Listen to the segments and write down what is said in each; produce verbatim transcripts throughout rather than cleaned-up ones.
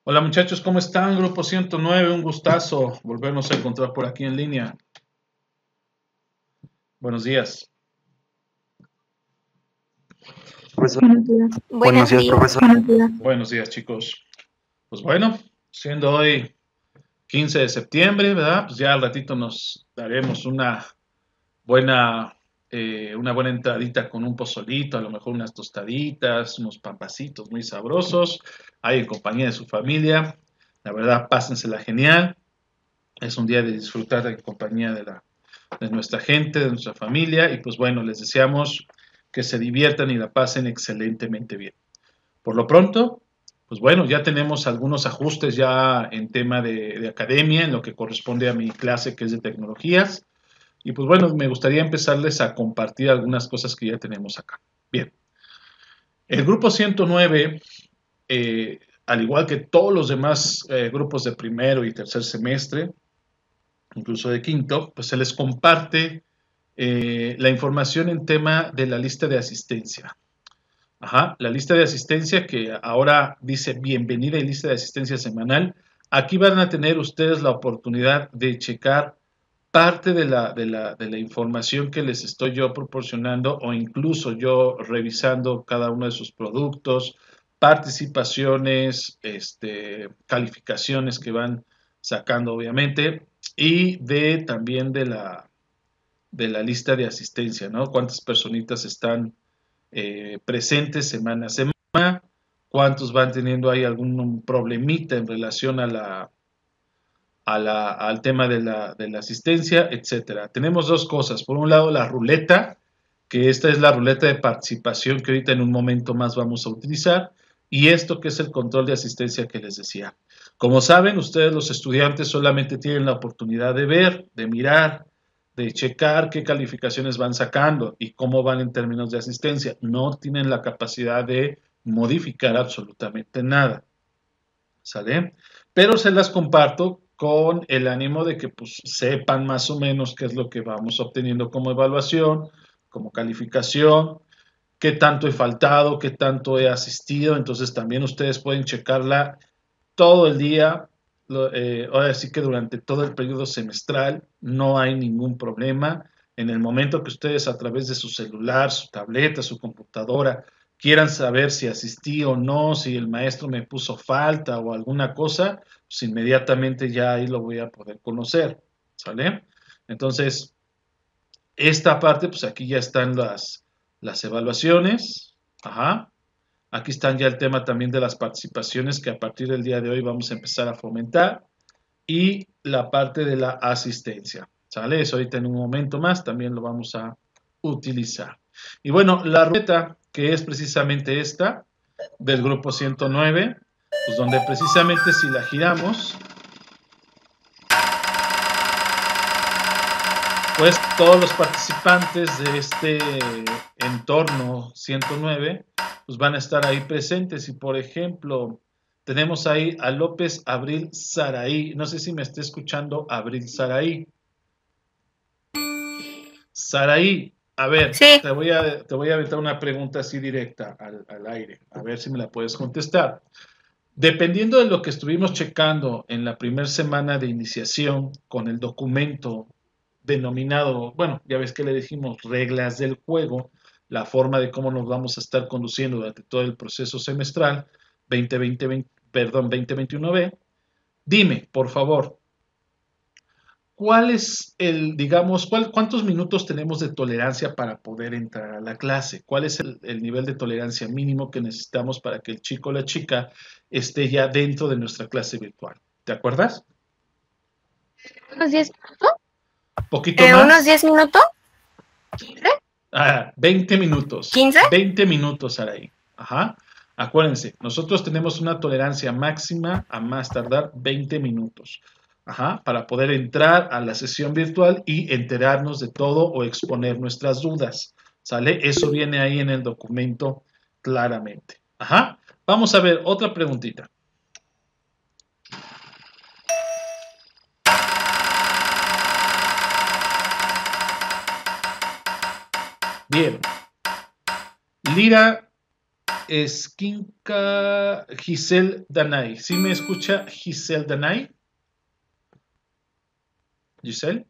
Hola muchachos, ¿cómo están? Grupo ciento nueve, un gustazo volvernos a encontrar por aquí en línea. Buenos días. Profesor. Buenos días. Buenos días, profesor. Buenos días. Buenos días, chicos. Pues bueno, siendo hoy quince de septiembre, ¿verdad? Pues ya al ratito nos daremos una buena, eh, una buena entradita con un pozolito, a lo mejor unas tostaditas, unos pampacitos muy sabrosos, ahí en compañía de su familia. La verdad, pásensela genial. Es un día de disfrutar en compañía de, la, de nuestra gente, de nuestra familia. Y pues bueno, les deseamos que se diviertan y la pasen excelentemente bien. Por lo pronto, pues bueno, ya tenemos algunos ajustes ya en tema de, de academia, en lo que corresponde a mi clase que es de tecnologías. Y pues bueno, me gustaría empezarles a compartir algunas cosas que ya tenemos acá. Bien, el grupo ciento nueve, eh, al igual que todos los demás eh, grupos de primero y tercer semestre, incluso de quinto, pues se les comparte eh, la información en tema de la lista de asistencia. Ajá, la lista de asistencia que ahora dice bienvenida y lista de asistencia semanal. Aquí van a tener ustedes la oportunidad de checar parte de la, de la, de la información que les estoy yo proporcionando o incluso yo revisando cada uno de sus productos, participaciones, este, calificaciones que van sacando obviamente y de también de la, de la lista de asistencia, ¿no? Cuántas personitas están eh, presentes semana a semana, cuántos van teniendo ahí algún problemita en relación a la, a la, al tema de la, de la asistencia, etcétera. Tenemos dos cosas. Por un lado, la ruleta, que esta es la ruleta de participación que ahorita en un momento más vamos a utilizar, y esto que es el control de asistencia que les decía. Como saben, ustedes los estudiantes solamente tienen la oportunidad de ver, de mirar, de checar qué calificaciones van sacando y cómo van en términos de asistencia. No tienen la capacidad de modificar absolutamente nada. ¿Sale? Pero se las comparto con el ánimo de que pues, sepan más o menos qué es lo que vamos obteniendo como evaluación, como calificación, qué tanto he faltado, qué tanto he asistido. Entonces también ustedes pueden checarla todo el día. Eh, ahora sí que durante todo el periodo semestral no hay ningún problema. En el momento que ustedes a través de su celular, su tableta, su computadora quieran saber si asistí o no, si el maestro me puso falta o alguna cosa, pues inmediatamente ya ahí lo voy a poder conocer, ¿sale? Entonces, esta parte, pues aquí ya están las, las evaluaciones, ajá. Aquí están ya el tema también de las participaciones que a partir del día de hoy vamos a empezar a fomentar y la parte de la asistencia, ¿sale? Eso ahorita en un momento más también lo vamos a utilizar. Y bueno, la ruleta que es precisamente esta del grupo ciento nueve, pues donde precisamente si la giramos, pues todos los participantes de este entorno ciento nueve pues van a estar ahí presentes. Y por ejemplo, tenemos ahí a López Abril Saraí. No sé si me está escuchando Abril Saraí. Saraí, a ver, Sí. te voy a, te voy a aventar una pregunta así directa al, al aire. A ver si me la puedes contestar. Dependiendo de lo que estuvimos checando en la primera semana de iniciación con el documento denominado, bueno, ya ves que le dijimos reglas del juego, la forma de cómo nos vamos a estar conduciendo durante todo el proceso semestral veinte veinte, veinte perdón, veinte veintiuno B, dime, por favor, ¿cuál es el, digamos, cuál, cuántos minutos tenemos de tolerancia para poder entrar a la clase? ¿Cuál es el, el nivel de tolerancia mínimo que necesitamos para que el chico o la chica esté ya dentro de nuestra clase virtual? ¿Te acuerdas? ¿Unos diez minutos? ¿Poquito Eh, más? ¿Unos diez minutos? Ah, veinte minutos. ¿quince? veinte minutos, Araí. Ajá. Acuérdense, nosotros tenemos una tolerancia máxima a más tardar veinte minutos. Ajá, para poder entrar a la sesión virtual y enterarnos de todo o exponer nuestras dudas. ¿Sale? Eso viene ahí en el documento claramente. Ajá. Vamos a ver otra preguntita. Bien. Lira Esquinca Giselle Danay. ¿Sí me escucha Giselle Danay? Giselle.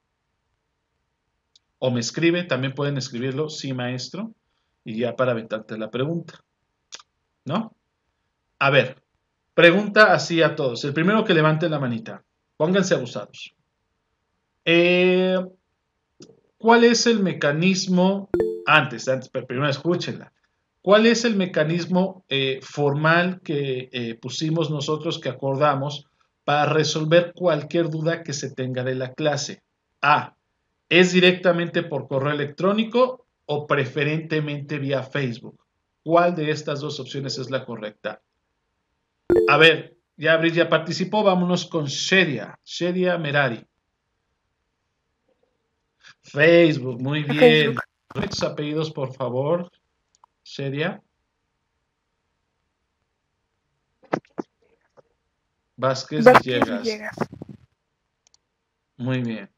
O me escribe, también pueden escribirlo, sí maestro, y ya para aventarte la pregunta, ¿no? A ver, pregunta así a todos. El primero que levante la manita, pónganse abusados. Eh, ¿Cuál es el mecanismo, antes, antes, pero primero escúchenla, cuál es el mecanismo eh, formal que eh, pusimos nosotros, que acordamos, para resolver cualquier duda que se tenga de la clase? A, ¿es directamente por correo electrónico o preferentemente vía Facebook? ¿Cuál de estas dos opciones es la correcta? A ver, ya Abril ya participó, vámonos con Sheria, Sheria Merari. Facebook, muy bien. Sus apellidos, por favor, Sheria. Vázquez, Vázquez Villegas. Villegas. Muy bien.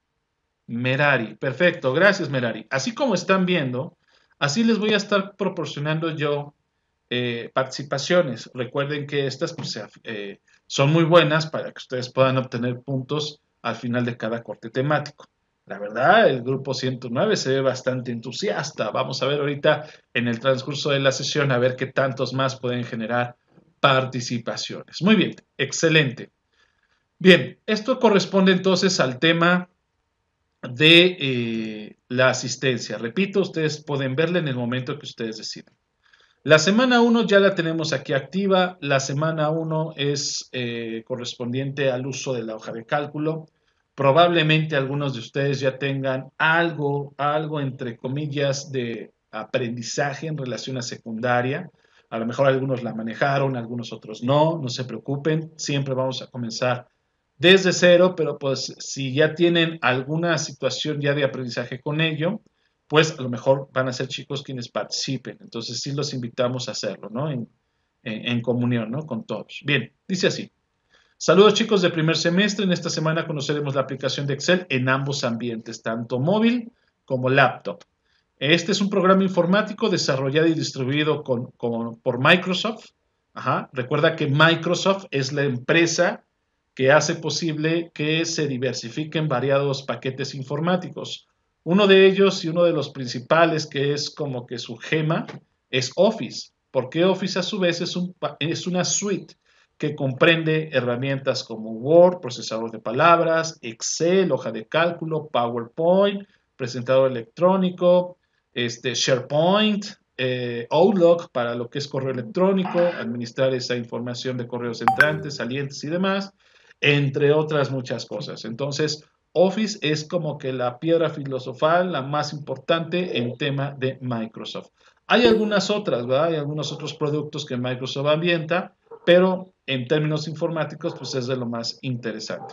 Merari, perfecto, gracias Merari. Así como están viendo, así les voy a estar proporcionando yo eh, participaciones. Recuerden que estas pues, eh, son muy buenas para que ustedes puedan obtener puntos al final de cada corte temático. La verdad, el grupo ciento nueve se ve bastante entusiasta. Vamos a ver ahorita en el transcurso de la sesión a ver qué tantos más pueden generar participaciones. Muy bien, excelente. Bien, esto corresponde entonces al tema de eh, la asistencia. Repito, ustedes pueden verla en el momento que ustedes deciden. La semana uno ya la tenemos aquí activa. La semana uno es eh, correspondiente al uso de la hoja de cálculo. Probablemente algunos de ustedes ya tengan algo, algo entre comillas de aprendizaje en relación a secundaria. A lo mejor algunos la manejaron, algunos otros no. No se preocupen, siempre vamos a comenzar desde cero, pero pues si ya tienen alguna situación ya de aprendizaje con ello, pues a lo mejor van a ser chicos quienes participen. Entonces sí los invitamos a hacerlo, ¿no? En, en, en comunión, ¿no? Con todos. Bien, dice así. Saludos chicos de primer semestre. En esta semana conoceremos la aplicación de Excel en ambos ambientes, tanto móvil como laptop. Este es un programa informático desarrollado y distribuido con, con, por Microsoft. Ajá. Recuerda que Microsoft es la empresa que hace posible que se diversifiquen variados paquetes informáticos. Uno de ellos y uno de los principales, que es como que su gema, es Office, porque Office a su vez es, un, es una suite que comprende herramientas como Word, procesador de palabras, Excel, hoja de cálculo, PowerPoint, presentador electrónico, este, SharePoint, eh, Outlook para lo que es correo electrónico, administrar esa información de correos entrantes, salientes y demás, entre otras muchas cosas. Entonces, Office es como que la piedra filosofal, la más importante en tema de Microsoft. Hay algunas otras, ¿verdad? Hay algunos otros productos que Microsoft ambienta, pero en términos informáticos, pues es de lo más interesante.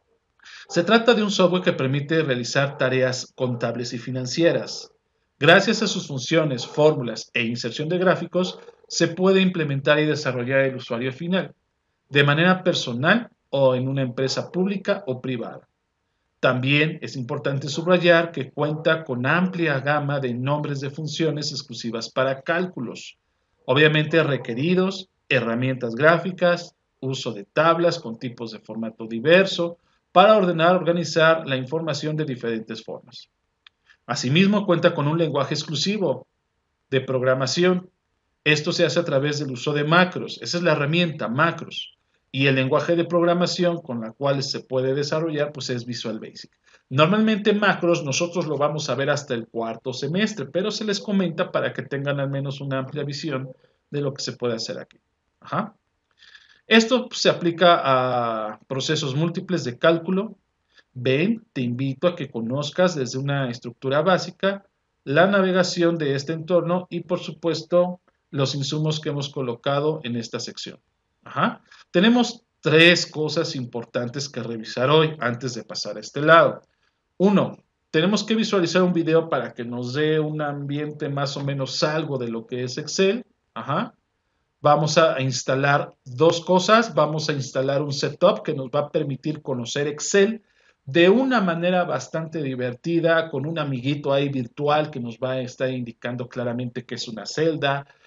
Se trata de un software que permite realizar tareas contables y financieras. Gracias a sus funciones, fórmulas e inserción de gráficos, se puede implementar y desarrollar el usuario final, de manera personal o en una empresa pública o privada. También es importante subrayar que cuenta con amplia gama de nombres de funciones exclusivas para cálculos, obviamente requeridos, herramientas gráficas, uso de tablas con tipos de formato diverso, para ordenar o organizar la información de diferentes formas. Asimismo, cuenta con un lenguaje exclusivo de programación. Esto se hace a través del uso de macros. Esa es la herramienta, macros. Y el lenguaje de programación con la cual se puede desarrollar, pues es Visual Basic. Normalmente macros nosotros lo vamos a ver hasta el cuarto semestre, pero se les comenta para que tengan al menos una amplia visión de lo que se puede hacer aquí. Ajá. Esto se aplica a procesos múltiples de cálculo. Ven, te invito a que conozcas desde una estructura básica la navegación de este entorno y, por supuesto, los insumos que hemos colocado en esta sección. Ajá. Tenemos tres cosas importantes que revisar hoy antes de pasar a este lado. Uno, tenemos que visualizar un video para que nos dé un ambiente más o menos algo de lo que es Excel. Ajá. Vamos a instalar dos cosas. Vamos a instalar un setup que nos va a permitir conocer Excel de una manera bastante divertida, con un amiguito ahí virtual que nos va a estar indicando claramente qué es una celda,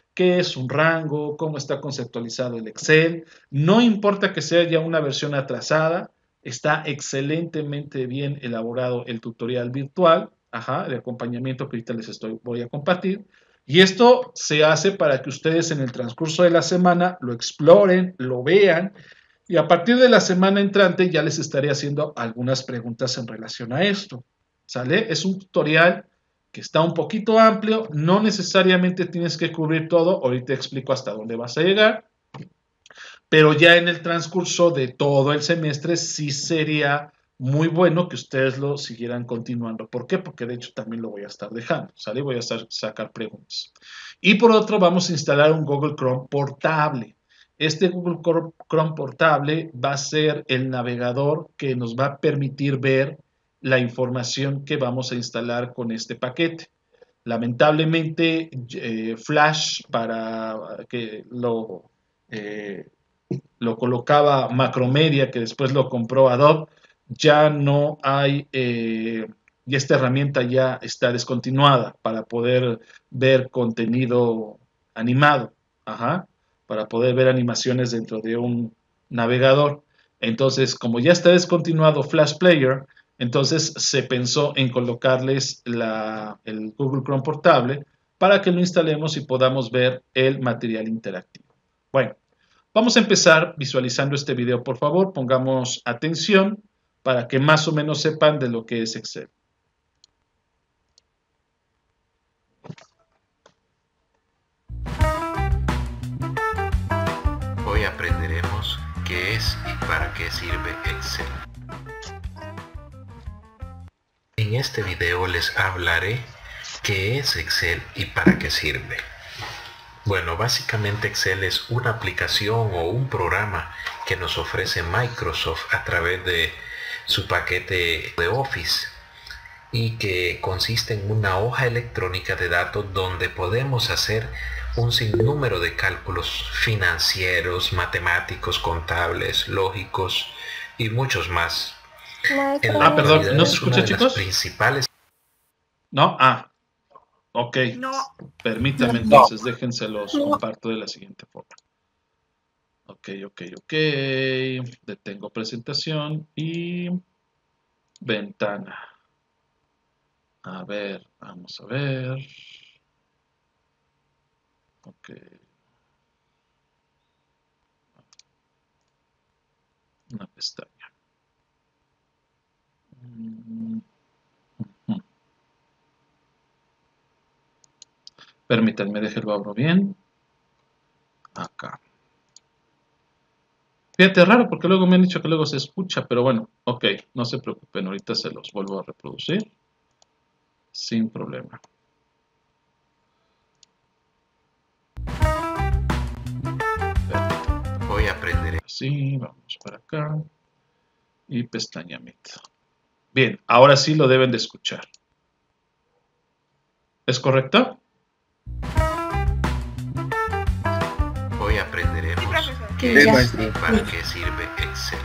qué es un rango, cómo está conceptualizado el Excel. No importa que sea ya una versión atrasada, está excelentemente bien elaborado el tutorial virtual, ajá, de acompañamiento que ahorita les estoy, voy a compartir. Y esto se hace para que ustedes en el transcurso de la semana lo exploren, lo vean, y a partir de la semana entrante ya les estaré haciendo algunas preguntas en relación a esto. ¿Sale? Es un tutorial que está un poquito amplio, no necesariamente tienes que cubrir todo, ahorita explico hasta dónde vas a llegar, pero ya en el transcurso de todo el semestre sí sería muy bueno que ustedes lo siguieran continuando. ¿Por qué? Porque de hecho también lo voy a estar dejando, ¿sale? Voy a estar, sacar preguntas. Y por otro vamos a instalar un Google Chrome portable. Este Google Chrome portable va a ser el navegador que nos va a permitir ver la información que vamos a instalar con este paquete. Lamentablemente, eh, Flash para que lo, eh, lo colocaba Macromedia, que después lo compró Adobe, ya no hay, eh, y esta herramienta ya está descontinuada para poder ver contenido animado, ajá, para poder ver animaciones dentro de un navegador. Entonces, como ya está descontinuado Flash Player, entonces se pensó en colocarles la, el Google Chrome portable para que lo instalemos y podamos ver el material interactivo. Bueno, vamos a empezar visualizando este video, por favor. Pongamos atención para que más o menos sepan de lo que es Excel. Hoy aprenderemos qué es y para qué sirve Excel. En este video les hablaré qué es Excel y para qué sirve. Bueno, básicamente Excel es una aplicación o un programa que nos ofrece Microsoft a través de su paquete de Office y que consiste en una hoja electrónica de datos donde podemos hacer un sinnúmero de cálculos financieros, matemáticos, contables, lógicos y muchos más. En la ah, perdón, ¿no se escucha, chicos? Principales... No, ah, ok. No. Permítame no. Entonces, déjense los no. comparto de la siguiente forma. Ok, ok, ok. Detengo presentación y ventana. A ver, vamos a ver. Ok. Una pestaña. Permítanme, déjenlo abro bien. Acá. Fíjate, raro porque luego me han dicho que luego se escucha, pero bueno, ok, no se preocupen, ahorita se los vuelvo a reproducir sin problema. Hoy aprenderé. Así, vamos para acá y pestañamiento. Bien, ahora sí lo deben de escuchar. ¿Es correcto? Hoy aprenderemos sí, qué es y para qué sirve Excel.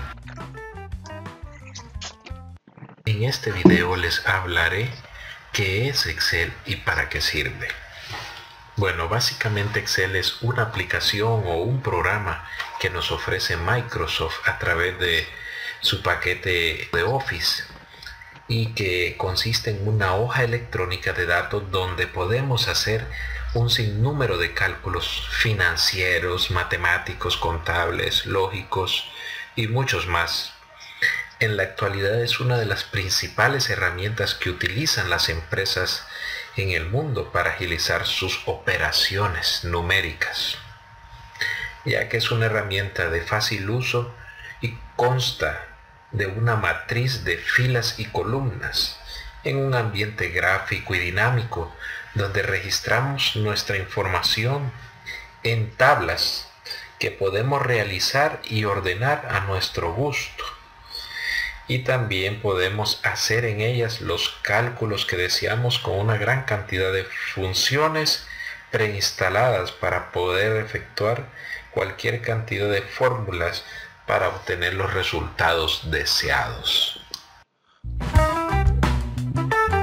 En este video les hablaré qué es Excel y para qué sirve. Bueno, básicamente Excel es una aplicación o un programa que nos ofrece Microsoft a través de su paquete de Office y que consiste en una hoja electrónica de datos donde podemos hacer un sinnúmero de cálculos financieros, matemáticos, contables, lógicos y muchos más. En la actualidad es una de las principales herramientas que utilizan las empresas en el mundo para agilizar sus operaciones numéricas, ya que es una herramienta de fácil uso y consta de una matriz de filas y columnas en un ambiente gráfico y dinámico donde registramos nuestra información en tablas que podemos realizar y ordenar a nuestro gusto. Y también podemos hacer en ellas los cálculos que deseamos con una gran cantidad de funciones preinstaladas para poder efectuar cualquier cantidad de fórmulas para obtener los resultados deseados.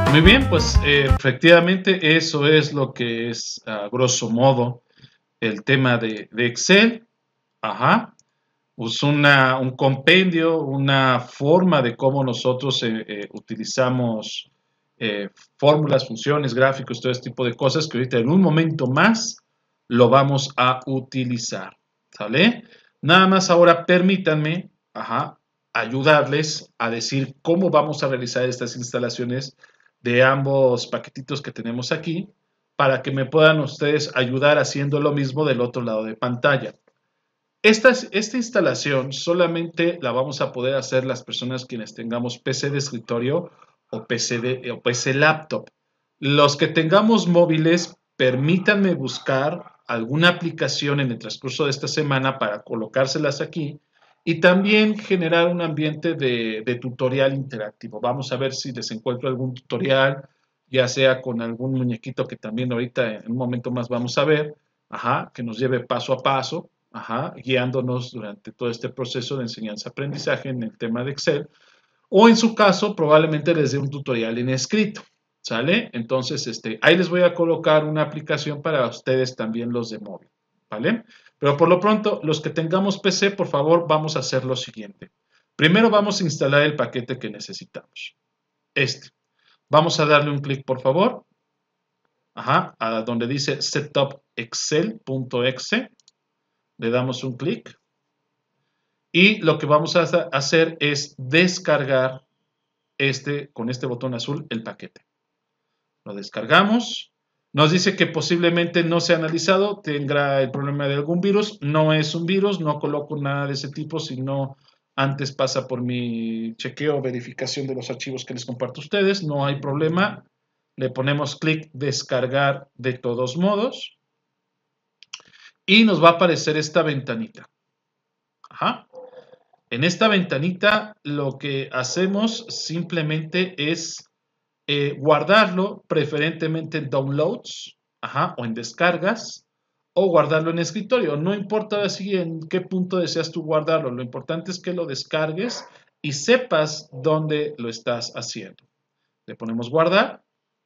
Muy bien, pues eh, efectivamente eso es lo que es a grosso modo el tema de, de Excel. Ajá. Pues una, un compendio, una forma de cómo nosotros eh, eh, utilizamos eh, fórmulas, funciones, gráficos, todo este tipo de cosas que ahorita en un momento más lo vamos a utilizar. ¿Sale? Nada más ahora permítanme, ajá, ayudarles a decir cómo vamos a realizar estas instalaciones de ambos paquetitos que tenemos aquí para que me puedan ustedes ayudar haciendo lo mismo del otro lado de pantalla. Esta, esta instalación solamente la vamos a poder hacer las personas quienes tengamos P C de escritorio o P C, de, o P C laptop. Los que tengamos móviles, permítanme buscar alguna aplicación en el transcurso de esta semana para colocárselas aquí y también generar un ambiente de, de tutorial interactivo. Vamos a ver si les encuentro algún tutorial, ya sea con algún muñequito que también ahorita en un momento más vamos a ver, ajá, que nos lleve paso a paso, ajá, guiándonos durante todo este proceso de enseñanza-aprendizaje en el tema de Excel. O en su caso, probablemente les dé un tutorial en escrito, ¿sale? Entonces, este, ahí les voy a colocar una aplicación para ustedes también los de móvil, ¿vale? Pero por lo pronto, los que tengamos P C, por favor, vamos a hacer lo siguiente. Primero vamos a instalar el paquete que necesitamos. Este. Vamos a darle un clic, por favor. Ajá, a donde dice setup excel punto e x e. Le damos un clic. Y lo que vamos a hacer es descargar este, con este botón azul el paquete. Lo descargamos. Nos dice que posiblemente no se ha analizado, tenga el problema de algún virus. No es un virus, no coloco nada de ese tipo, sino antes pasa por mi chequeo o verificación de los archivos que les comparto a ustedes. No hay problema. Le ponemos clic descargar de todos modos. Y nos va a aparecer esta ventanita. Ajá. En esta ventanita lo que hacemos simplemente es eh, guardarlo, preferentemente en downloads, ajá, o en descargas, o guardarlo en escritorio. No importa así en qué punto deseas tú guardarlo, lo importante es que lo descargues y sepas dónde lo estás haciendo. Le ponemos guardar.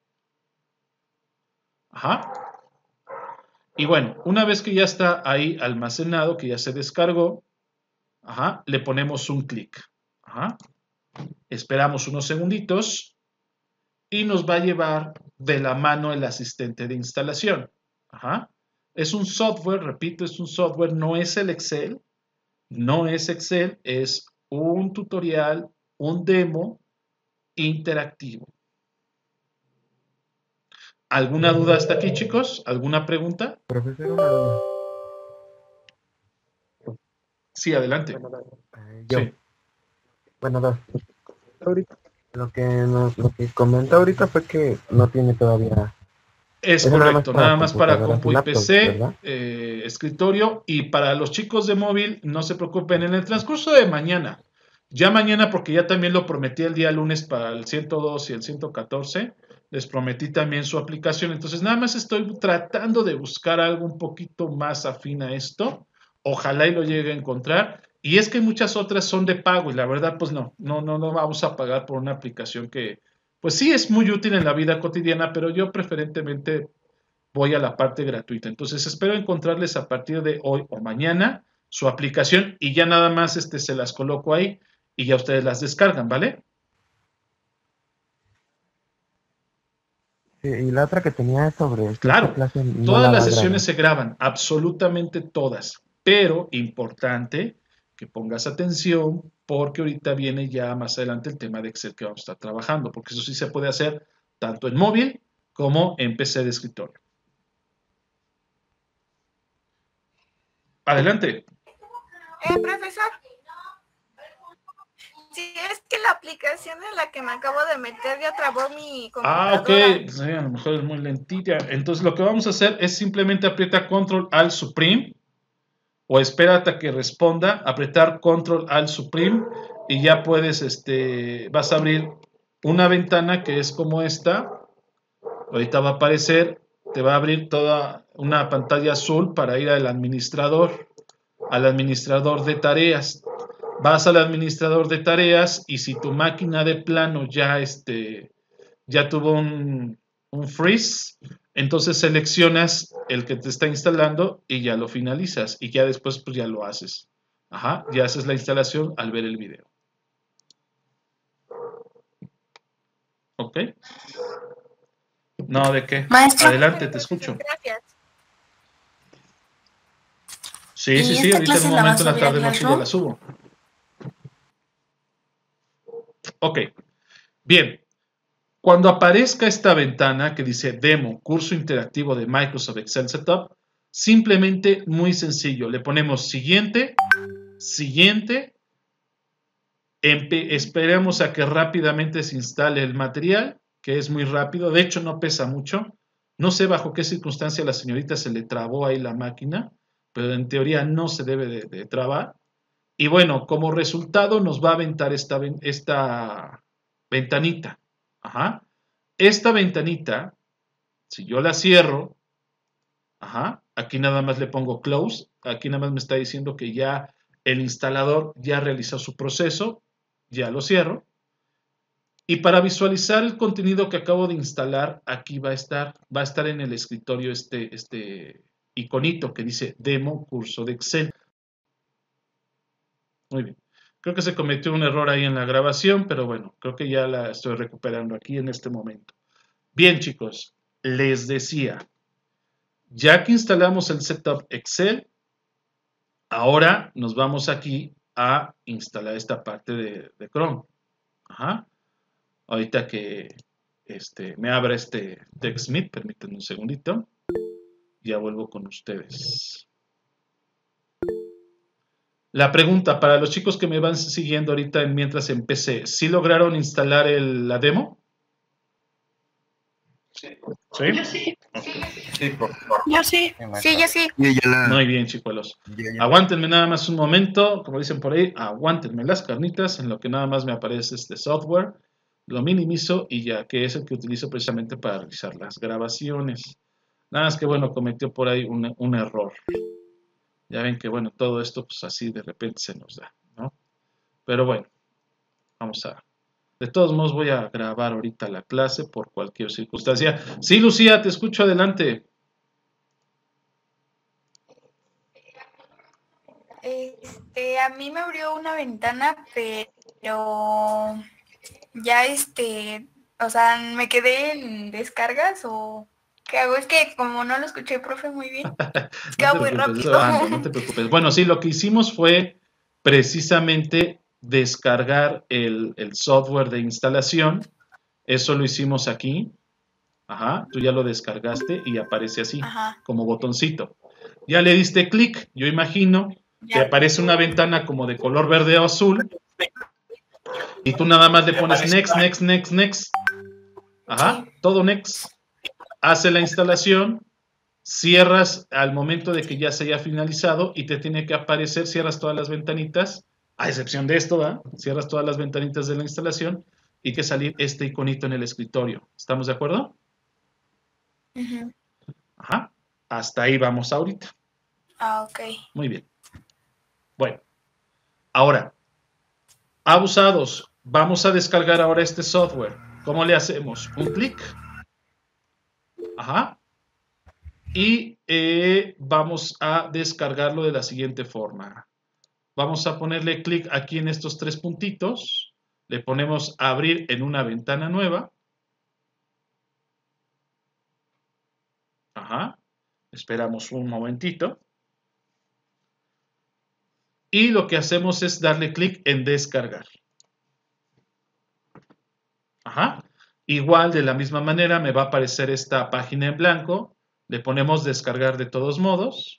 Ajá. Y bueno, una vez que ya está ahí almacenado, que ya se descargó, ajá, le ponemos un clic. Ajá. Esperamos unos segunditos y nos va a llevar de la mano el asistente de instalación. Ajá. Es un software, repito, es un software, no es el Excel, no es Excel, es un tutorial, un demo interactivo. ¿Alguna duda hasta aquí, chicos? ¿Alguna pregunta? Profesor, una duda. Sí, adelante. Eh, yo. Sí. Bueno, dos. Ahorita, lo que nos, lo que comentó ahorita fue que no tiene todavía. Es Es nada más correcto, para nada más para computadoras compu y laptops, P C, ¿verdad? eh, escritorio, y para los chicos de móvil, no se preocupen, en el transcurso de mañana, ya mañana, porque ya también lo prometí el día lunes para el ciento dos y el ciento catorce, les prometí también su aplicación, entonces nada más estoy tratando de buscar algo un poquito más afín a esto, ojalá y lo llegue a encontrar, y es que muchas otras son de pago, y la verdad pues no, no, no, no vamos a pagar por una aplicación que pues sí es muy útil en la vida cotidiana, pero yo preferentemente voy a la parte gratuita. Entonces espero encontrarles a partir de hoy o mañana su aplicación y ya nada más este, se las coloco ahí y ya ustedes las descargan, ¿vale? Sí, y la otra que tenía es sobre si Claro, esta clase no todas la las va a sesiones grabar. se graban, absolutamente todas, pero importante que pongas atención porque ahorita viene ya más adelante el tema de Excel que vamos a estar trabajando, porque eso sí se puede hacer tanto en móvil como en P C de escritorio. Adelante. Eh, profesor, si es que la aplicación en la que me acabo de meter ya trabó mi computadora. Ah, ok, sí, a lo mejor es muy lentita. Entonces lo que vamos a hacer es simplemente aprieta Control Alt Supreme o espérate a que responda, apretar Control Alt Supreme y ya puedes, este, vas a abrir una ventana que es como esta. Ahorita va a aparecer, te va a abrir toda una pantalla azul para ir al administrador, al administrador de tareas. Vas al administrador de tareas y si tu máquina de plano ya, este, ya tuvo un, un freeze, entonces seleccionas el que te está instalando y ya lo finalizas y ya después pues ya lo haces. Ajá, ya haces la instalación al ver el video. ¿Ok? No, ¿de qué? Maestro. Adelante, te escucho. Gracias. Sí, ¿Y sí, sí, esta ahorita en clase un la va a momento en la subir a tarde noche ya Classroom? la subo. Ok, bien. Cuando aparezca esta ventana que dice Demo, curso interactivo de Microsoft Excel Setup, simplemente muy sencillo, le ponemos siguiente, siguiente, esperemos a que rápidamente se instale el material, que es muy rápido, de hecho no pesa mucho, no sé bajo qué circunstancia a la señorita se le trabó ahí la máquina, pero en teoría no se debe de, de trabar, y bueno, como resultado nos va a aventar esta, esta ventanita, ajá. Esta ventanita, si yo la cierro, ajá, aquí nada más le pongo close, aquí nada más me está diciendo que ya el instalador ya realizó su proceso, ya lo cierro. Y para visualizar el contenido que acabo de instalar, aquí va a estar, va a estar en el escritorio este, este iconito que dice Demo Curso de Excel. Muy bien. Creo que se cometió un error ahí en la grabación, pero bueno, creo que ya la estoy recuperando aquí en este momento. Bien, chicos, les decía, ya que instalamos el setup Excel, ahora nos vamos aquí a instalar esta parte de, de Chrome. Ajá. Ahorita que este, me abra este TechSmith, permítanme un segundito, ya vuelvo con ustedes. La pregunta para los chicos que me van siguiendo ahorita mientras empecé, ¿sí lograron instalar el, la demo? Sí. ¿Sí? Yo sí. Okay. Sí, por favor. Yo sí. Sí, yo sí. Yo ya la... Muy bien, chicuelos. ya- ya- Aguántenme nada más un momento, como dicen por ahí, aguántenme las carnitas en lo que nada más me aparece este software. Lo minimizo y ya que es el que utilizo precisamente para realizar las grabaciones. Nada más que bueno, cometió por ahí un, un error. Ya ven que bueno, todo esto pues así de repente se nos da, ¿no? Pero bueno, vamos a... De todos modos voy a grabar ahorita la clase por cualquier circunstancia. Sí, Lucía, te escucho, adelante. Este, a mí me abrió una ventana, pero ya este, o sea, me quedé en descargas o ¿qué hago? Es que como no lo escuché, profe, muy bien, es que No va te muy preocupes, rápido. ando, no te preocupes. Bueno, sí, lo que hicimos fue precisamente descargar el, el software de instalación. Eso lo hicimos aquí. Ajá, tú ya lo descargaste y aparece así, Ajá. como botoncito. Ya le diste clic, yo imagino, te Ya. aparece una ventana como de color verde o azul y tú nada más le pones next, next, next, next. Ajá, todo next. Hace la instalación, cierras al momento de que ya se haya finalizado y te tiene que aparecer, cierras todas las ventanitas, a excepción de esto, ¿verdad? Cierras todas las ventanitas de la instalación y que salir este iconito en el escritorio. ¿Estamos de acuerdo? Ujú. Ajá, hasta ahí vamos ahorita. Ah, ok. Muy bien. Bueno, ahora, abusados, vamos a descargar ahora este software. ¿Cómo le hacemos? Un clic. Ajá. Y eh, vamos a descargarlo de la siguiente forma. Vamos a ponerle clic aquí en estos tres puntitos. Le ponemos abrir en una ventana nueva. Ajá. Esperamos un momentito. Y lo que hacemos es darle clic en descargar. Ajá. Igual, de la misma manera, me va a aparecer esta página en blanco. Le ponemos descargar de todos modos.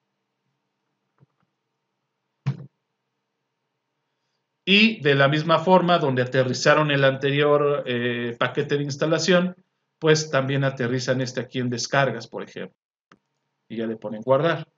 Y de la misma forma, donde aterrizaron el anterior eh, paquete de instalación, pues también aterrizan este aquí en descargas, por ejemplo. Y ya le ponen guardar.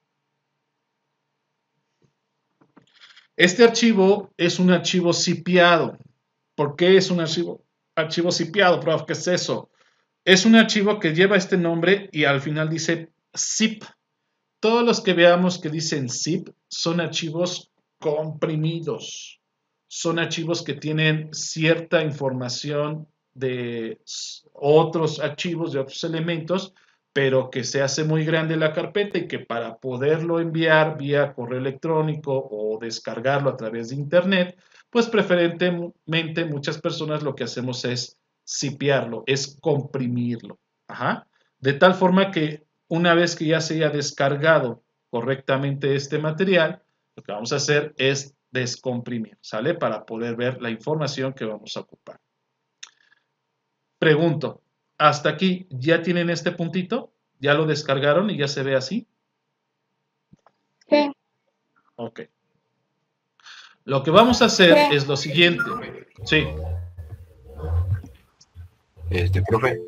Este archivo es un archivo zipeado. ¿Por qué es un archivo, archivo zipeado, prof? ¿Qué es eso? Es un archivo que lleva este nombre y al final dice zip. Todos los que veamos que dicen zip son archivos comprimidos. Son archivos que tienen cierta información de otros archivos, de otros elementos, pero que se hace muy grande la carpeta y que para poderlo enviar vía correo electrónico o descargarlo a través de internet, pues preferentemente muchas personas lo que hacemos es zipearlo, es comprimirlo. Ajá. De tal forma que una vez que ya se haya descargado correctamente este material, lo que vamos a hacer es descomprimir, ¿sale? Para poder ver la información que vamos a ocupar. Pregunto, ¿hasta aquí ya tienen este puntito? ¿Ya lo descargaron y ya se ve así? Sí. Ok. Lo que vamos a hacer sí. es lo siguiente. Sí. Este, profe.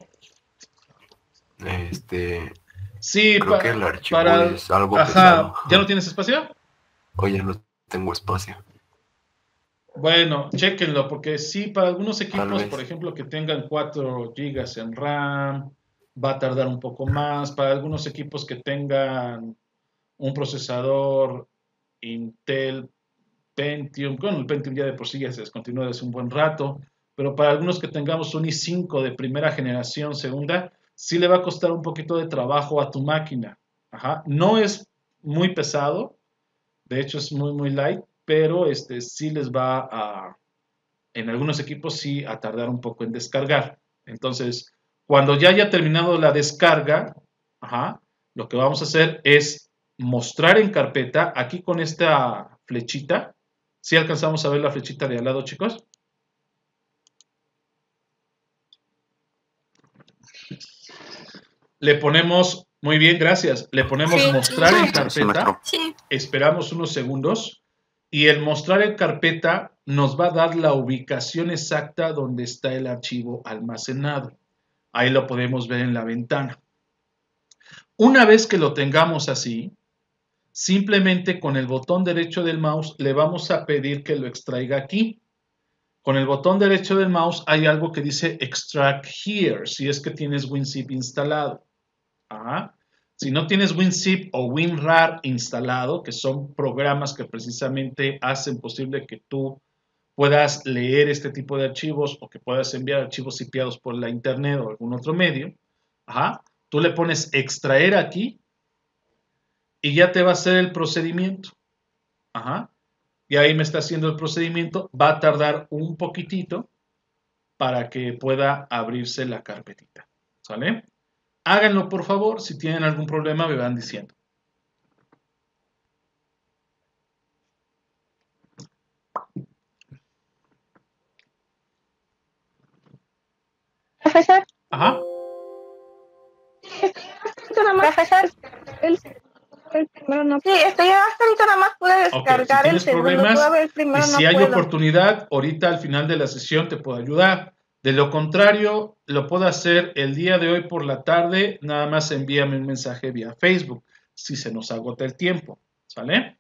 Este... Sí, creo pa que el archivo para... es algo Ajá. pesado. ¿Ya no tienes espacio? O ya no tengo espacio. Bueno, chéquenlo, porque sí, para algunos equipos, por ejemplo, que tengan cuatro gigas en RAM, va a tardar un poco más. Para algunos equipos que tengan un procesador Intel Pentium, bueno, el Pentium ya de por sí ya se descontinuó desde un buen rato, pero para algunos que tengamos un i cinco de primera generación, segunda, sí le va a costar un poquito de trabajo a tu máquina. Ajá. No es muy pesado, de hecho es muy, muy light, pero este sí les va a, en algunos equipos sí, a tardar un poco en descargar. Entonces, cuando ya haya terminado la descarga, ajá, lo que vamos a hacer es mostrar en carpeta, aquí con esta flechita. ¿Sí alcanzamos a ver la flechita de al lado, chicos? Le ponemos, muy bien, gracias. Le ponemos Sí, mostrar sí, en sí. carpeta. Sí. Esperamos unos segundos. Y el mostrar en carpeta nos va a dar la ubicación exacta donde está el archivo almacenado. Ahí lo podemos ver en la ventana. Una vez que lo tengamos así, simplemente con el botón derecho del mouse le vamos a pedir que lo extraiga aquí. Con el botón derecho del mouse hay algo que dice Extract Here, si es que tienes WinZip instalado. Ajá. Si no tienes WinZip o WinRAR instalado, que son programas que precisamente hacen posible que tú puedas leer este tipo de archivos o que puedas enviar archivos zipeados por la internet o algún otro medio, ajá, tú le pones extraer aquí y ya te va a hacer el procedimiento. Ajá. Y ahí me está haciendo el procedimiento. Va a tardar un poquitito para que pueda abrirse la carpetita. ¿Sale? Háganlo, por favor. Si tienen algún problema, me van diciendo. Profesor. Ajá. Profesor. El, el primero no. Sí, estoy hasta ahorita nada más pude descargar Okay, si el segundo. problemas, Todavía el primero y si no hay puedo. oportunidad, ahorita al final de la sesión te puedo ayudar. De lo contrario, lo puedo hacer el día de hoy por la tarde. Nada más envíame un mensaje vía Facebook si se nos agota el tiempo. ¿Sale?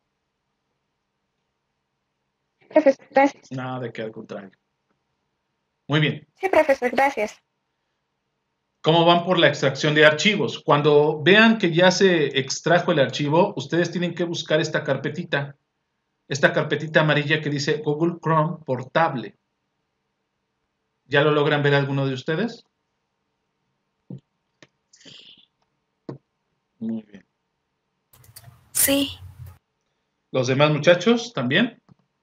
Profesor, gracias. Nada de que al contrario. Muy bien. Sí, profesor, gracias. ¿Cómo van por la extracción de archivos? Cuando vean que ya se extrajo el archivo, ustedes tienen que buscar esta carpetita. Esta carpetita amarilla que dice Google Chrome portable. ¿Ya lo logran ver alguno de ustedes? Muy bien. Sí. ¿Los demás muchachos también?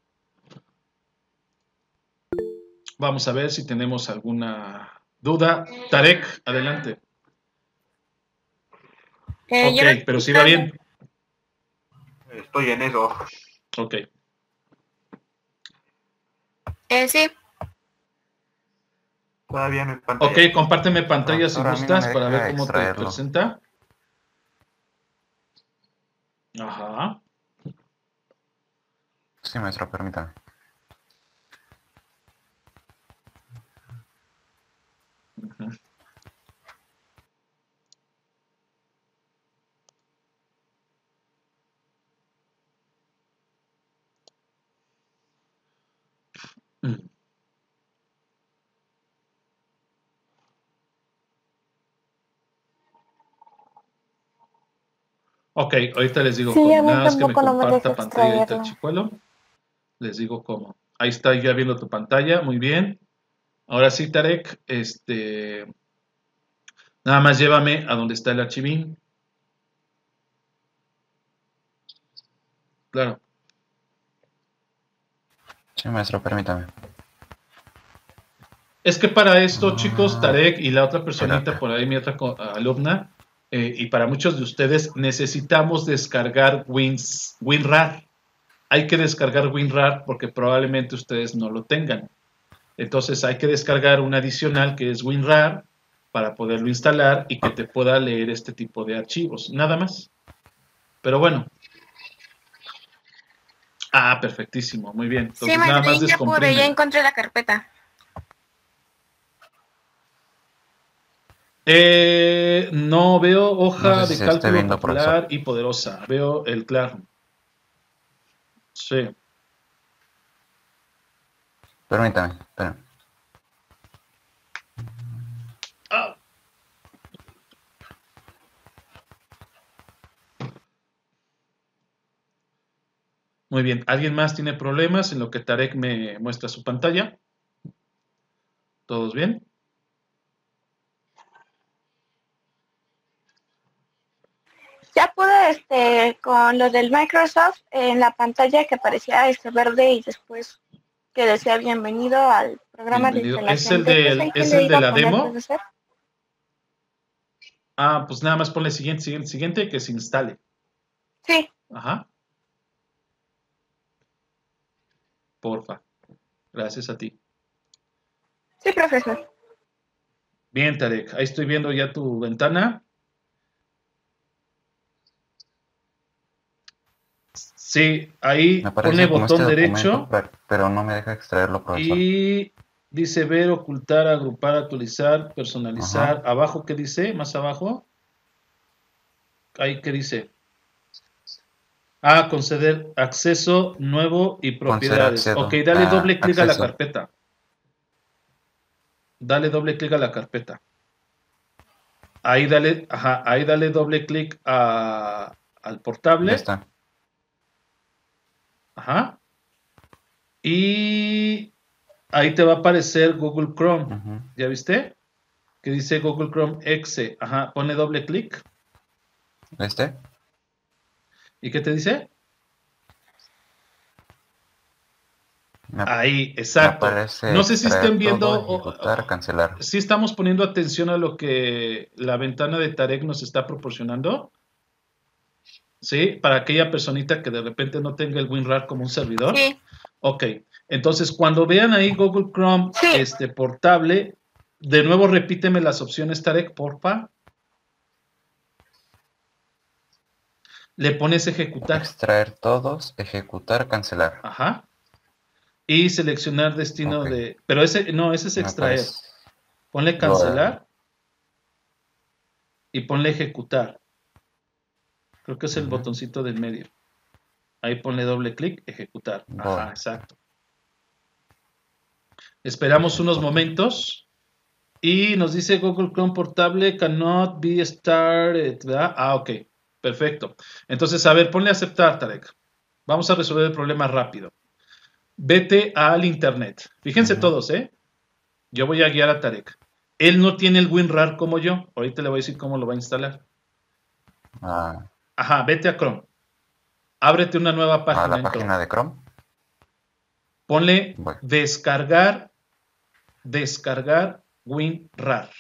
Vamos a ver si tenemos alguna duda. Tarek, adelante. Eh, Ok, yo no- pero si va bien. Estoy en eso. Ok. Eh, sí. Todavía no en pantalla. Ok, compárteme pantalla si Profesor, a mí no gustas me para deja ver cómo te extraerlo. presenta. Ajá. Sí, maestro, permítame. Ujú. Mm. Ok, ahorita les digo Sí, cómo. a mí Nada más que me tampoco no me comparta deja pantalla ahorita el extraerlo. chicuelo. Les digo cómo. Ahí está ya viendo tu pantalla. Muy bien. Ahora sí, Tarek, este, nada más llévame a donde está el archivín. Claro. Sí, maestro, permítame. Es que para esto, chicos, Tarek y la otra personita Espérate. por ahí, mi otra co- alumna, eh, y para muchos de ustedes, necesitamos descargar Wins, WinRAR. Hay que descargar WinRAR porque probablemente ustedes no lo tengan. Entonces hay que descargar un adicional que es WinRAR para poderlo instalar y que te pueda leer este tipo de archivos. Nada más. Pero bueno. Ah, perfectísimo. Muy bien. Entonces Sí, nada más maestro, ya pude, ya descomprime. encontré la carpeta. Eh, no veo hoja No sé si de se esté cálculo viendo, popular profesor. y poderosa. Veo el claro. Sí. Permítame, espérame. Ah. Muy bien. ¿Alguien más tiene problemas en lo que Tarek me muestra su pantalla? ¿Todos bien? Ya pude, este, con lo del Microsoft, en la pantalla que aparecía este verde y después que decía bienvenido al programa de Bienvenido. ¿Es instalación el, de del, P C, ¿qué ¿Es le el de iba a la poner, demo? profesor? Ah, pues nada más ponle siguiente, siguiente, siguiente que se instale. Sí, Ajá. Porfa. Gracias a ti. sí, profesor. Bien, Tarek. Ahí estoy viendo ya tu ventana. Sí, ahí Me pone aparece como este botón documento, derecho per- pero no me deja extraerlo, profesor. y dice ver, ocultar, agrupar, actualizar, personalizar. Ajá. Abajo, ¿qué dice? Más abajo. Ahí, ¿qué dice? Ah, conceder acceso nuevo y Conceder propiedades. acceso Ok, dale a doble clic a la acceso. carpeta. Dale doble clic a la carpeta. Ahí dale, ajá, ahí dale doble clic a, al Ya portable. está. Ajá. Y ahí te va a aparecer Google Chrome. Ujú. ¿Ya viste? Que dice Google Chrome Exe. Ajá, pone doble clic. ¿Este? ¿Y qué te dice? Me, Ahí, me exacto. aparece No sé si extraer estén viendo, todo, o- ejecutar, cancelar. si estamos poniendo atención a lo que la ventana de Tarek nos está proporcionando. ¿Sí? Para aquella personita que de repente no tenga el WinRAR como un servidor. Sí, Ok, entonces cuando vean ahí Google Chrome Sí. este, portable, de nuevo repíteme las opciones, Tarek, porfa. Le pones ejecutar. Extraer todos, ejecutar, cancelar. Ajá. Y seleccionar destino Ok. de... Pero ese, no, ese es Me extraer. aparece. Ponle Lo- cancelar y ponle ejecutar. Creo que es el Ujú. botoncito del medio. Ahí ponle doble clic, ejecutar. Ajá, Voy. exacto. Esperamos unos Ejecutar. momentos. Y nos dice Google Chrome portable cannot be started, ¿verdad? Ah, ok. Perfecto. Entonces, a ver, ponle aceptar, Tarek. Vamos a resolver el problema rápido. Vete al internet. Fíjense Ujú. todos, ¿eh? Yo voy a guiar a Tarek. Él no tiene el WinRAR como yo. Ahorita le voy a decir cómo lo va a instalar. Ah, Ajá, vete a Chrome. Ábrete una nueva a página la en página Chrome. de Chrome. Ponle Voy. descargar, descargar WinRAR.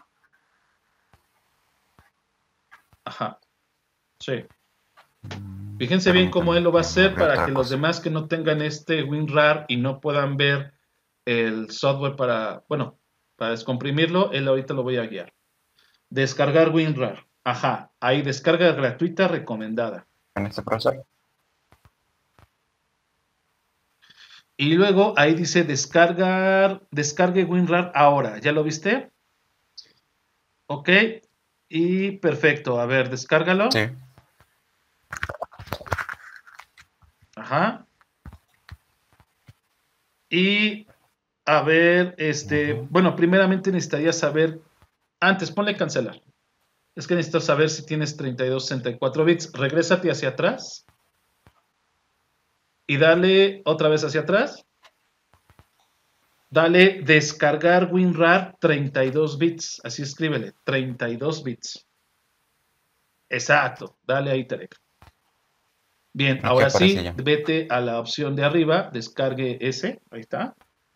Ajá. Sí. Mm, Fíjense bien cómo él lo va a hacer permítame, que me abrió para otra que los cosa. demás que no tengan este WinRAR y no puedan ver el software para, bueno, para descomprimirlo, él ahorita lo voy a guiar. Descargar WinRAR. Ajá, ahí descarga gratuita recomendada. ¿En este profesor? Y luego ahí dice descargar, descargue WinRAR ahora. ¿Ya lo viste? Ok. Y perfecto. A ver, descárgalo. Sí. Ajá. Y a ver, este, Ujú. bueno, primeramente necesitaría saber, antes ponle cancelar. Es que necesito saber si tienes treinta y dos sesenta y cuatro bits. Regrésate hacia atrás. Y dale otra vez hacia atrás. Dale descargar WinRAR treinta y dos bits. Así escríbele, treinta y dos bits. Exacto, dale ahí, Tarek. Bien, Aquí ahora sí, aparece ya. vete a la opción de arriba, descargue ese, ahí está.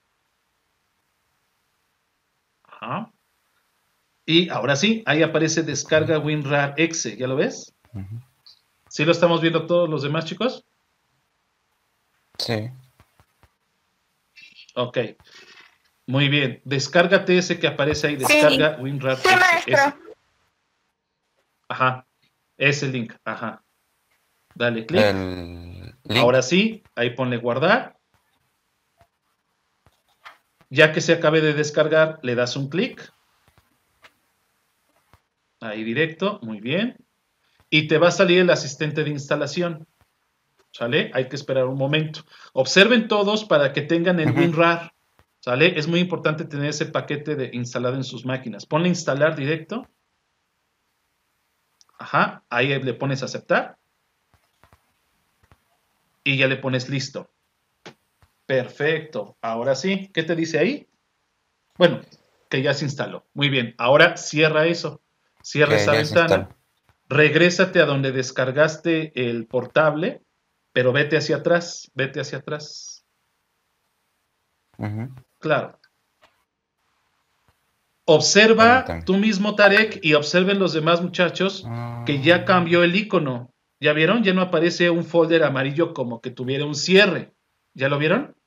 Ajá. Y ahora sí, ahí aparece descarga WinRAR exe, ¿ya lo ves? Ujú. ¿Sí lo estamos viendo todos los demás, chicos? Sí. Ok, muy bien. Descárgate ese que aparece ahí, Sí. descarga WinRAR Sí, exe. maestro. Ese. Ajá, ese link, ajá. Dale clic. El link. Ahora sí, ahí ponle guardar. Ya que se acabe de descargar, le das un clic. Ahí directo, muy bien. Y te va a salir el asistente de instalación. ¿Sale? Hay que esperar un momento. Observen todos para que tengan el Ujú. WinRAR. ¿Sale? Es muy importante tener ese paquete de instalado en sus máquinas. Ponle instalar directo. Ajá, ahí le pones aceptar. Y ya le pones listo. Perfecto. Ahora sí, ¿qué te dice ahí? Bueno, que ya se instaló. Muy bien. Ahora cierra eso. Cierra Que esa ya se ventana. instaló. Regrésate a donde descargaste el portable, pero vete hacia atrás. Vete hacia atrás. Ujú. Claro. Observa Permítame. tú mismo, Tarek, y observen los demás muchachos que ya Ah, cambió el icono. ¿Ya vieron? Ya no aparece un folder amarillo como que tuviera un cierre. ¿Ya lo vieron?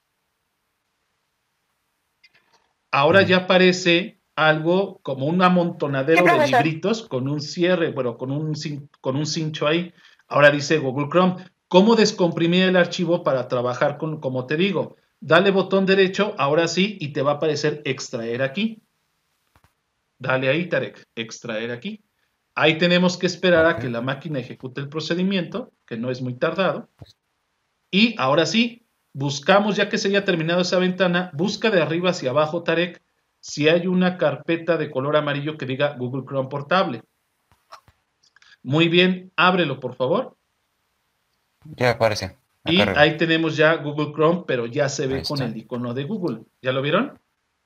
Ahora mm. ya aparece algo como un amontonadero Sí, de profesor. libritos con un cierre, bueno, con un, cin- con un cincho ahí. Ahora dice Google Chrome, ¿cómo descomprimir el archivo para trabajar con, como te digo? Dale botón derecho, ahora sí, y te va a aparecer extraer aquí. Dale ahí, Tarek, extraer aquí. Ahí tenemos que esperar a Ok. que la máquina ejecute el procedimiento, que no es muy tardado. Y ahora sí, buscamos, ya que se haya terminado esa ventana, busca de arriba hacia abajo, Tarek, si hay una carpeta de color amarillo que diga Google Chrome Portable. Muy bien, ábrelo, por favor. Ya aparece. Acá Y arriba. ahí tenemos ya Google Chrome, pero ya se ve Ahí con está. el icono de Google. ¿Ya lo vieron?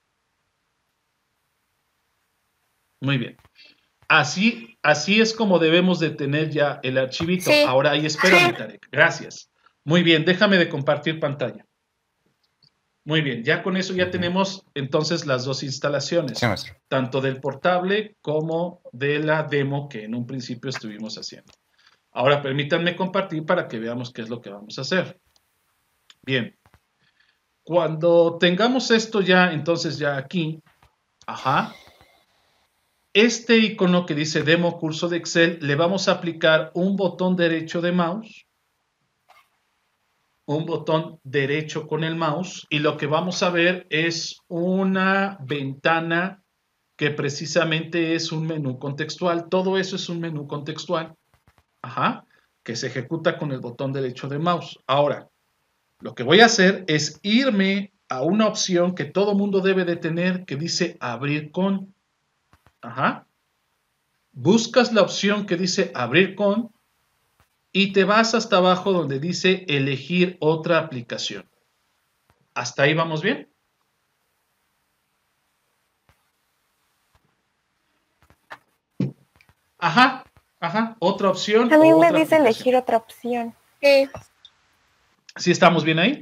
Muy bien. Así, así es como debemos de tener ya el archivito. Sí. Ahora ahí espérame, Sí. Tarek. Gracias. Muy bien, déjame de compartir pantalla. Muy bien, ya con eso ya Ujú. tenemos entonces las dos instalaciones, Sí, maestro. tanto del portable como de la demo que en un principio estuvimos haciendo. Ahora permítanme compartir para que veamos qué es lo que vamos a hacer. Bien, cuando tengamos esto ya, entonces ya aquí, ajá, este icono que dice demo curso de Excel, le vamos a aplicar un botón derecho de mouse, un botón derecho con el mouse, y lo que vamos a ver es una ventana que precisamente es un menú contextual. Todo eso es un menú contextual, ajá, que se ejecuta con el botón derecho de mouse. Ahora, lo que voy a hacer es irme a una opción que todo mundo debe de tener que dice abrir con, ajá. Buscas la opción que dice abrir con y te vas hasta abajo donde dice elegir otra aplicación. ¿Hasta ahí vamos bien? Ajá, ajá, otra opción. A mí o me otra dice aplicación. elegir otra opción. Sí. ¿Sí estamos bien ahí?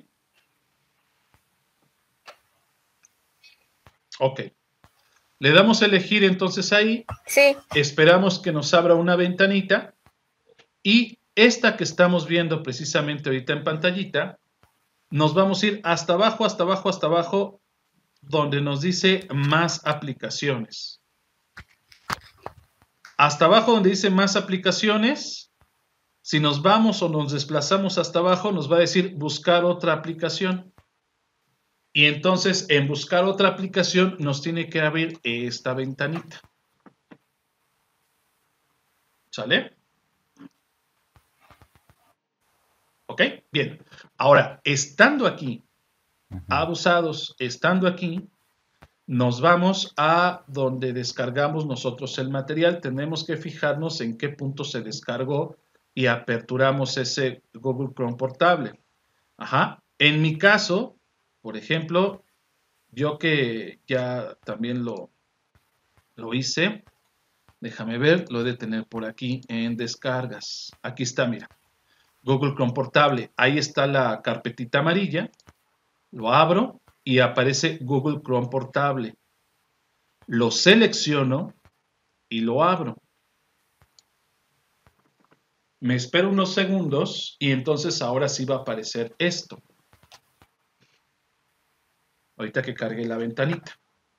Ok. Le damos a elegir entonces ahí. Sí. Esperamos que nos abra una ventanita. Y esta que estamos viendo precisamente ahorita en pantallita, nos vamos a ir hasta abajo, hasta abajo, hasta abajo, donde nos dice más aplicaciones. Hasta abajo donde dice más aplicaciones, si nos vamos o nos desplazamos hasta abajo, nos va a decir buscar otra aplicación. Y entonces en buscar otra aplicación nos tiene que abrir esta ventanita. ¿Sale? ¿Ok? Bien. Ahora, estando aquí, Ujú. abusados, estando aquí, nos vamos a donde descargamos nosotros el material. Tenemos que fijarnos en qué punto se descargó y aperturamos ese Google Chrome portable. Ajá. En mi caso, por ejemplo, Yo que ya también lo, lo hice. Déjame ver, lo he de tener por aquí en descargas. Aquí está, mira. Google Chrome portable. Ahí está la carpetita amarilla. Lo abro y aparece Google Chrome portable. Lo selecciono y lo abro. Me espero unos segundos y entonces ahora sí va a aparecer esto. Ahorita que cargue la ventanita.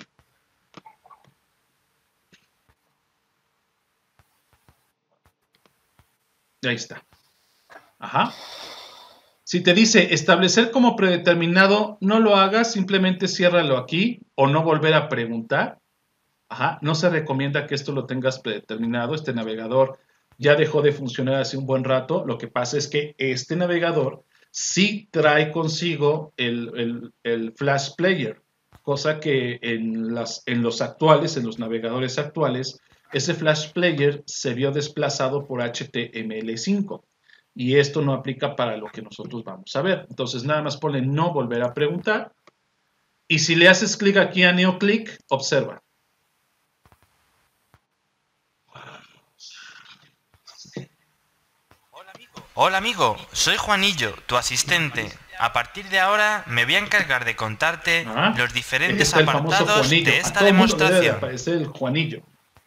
Ahí está. Ajá. Si te dice establecer como predeterminado, no lo hagas, simplemente ciérralo aquí o no volver a preguntar. Ajá. No se recomienda que esto lo tengas predeterminado. Este navegador ya dejó de funcionar hace un buen rato. Lo que pasa es que este navegador sí trae consigo el, el, el Flash Player, cosa que en, las, en los actuales, en los navegadores actuales, ese Flash Player se vio desplazado por H T M L cinco y esto no aplica para lo que nosotros vamos a ver. Entonces nada más ponle no volver a preguntar y si le haces clic aquí a NeoClick, observa. Hola amigo, soy Juanillo, tu asistente. A partir de ahora me voy a encargar de contarte Ah, los diferentes está el famoso apartados Juanillo. de A esta todo el mundo le debe de demostración. aparecer el Juanillo.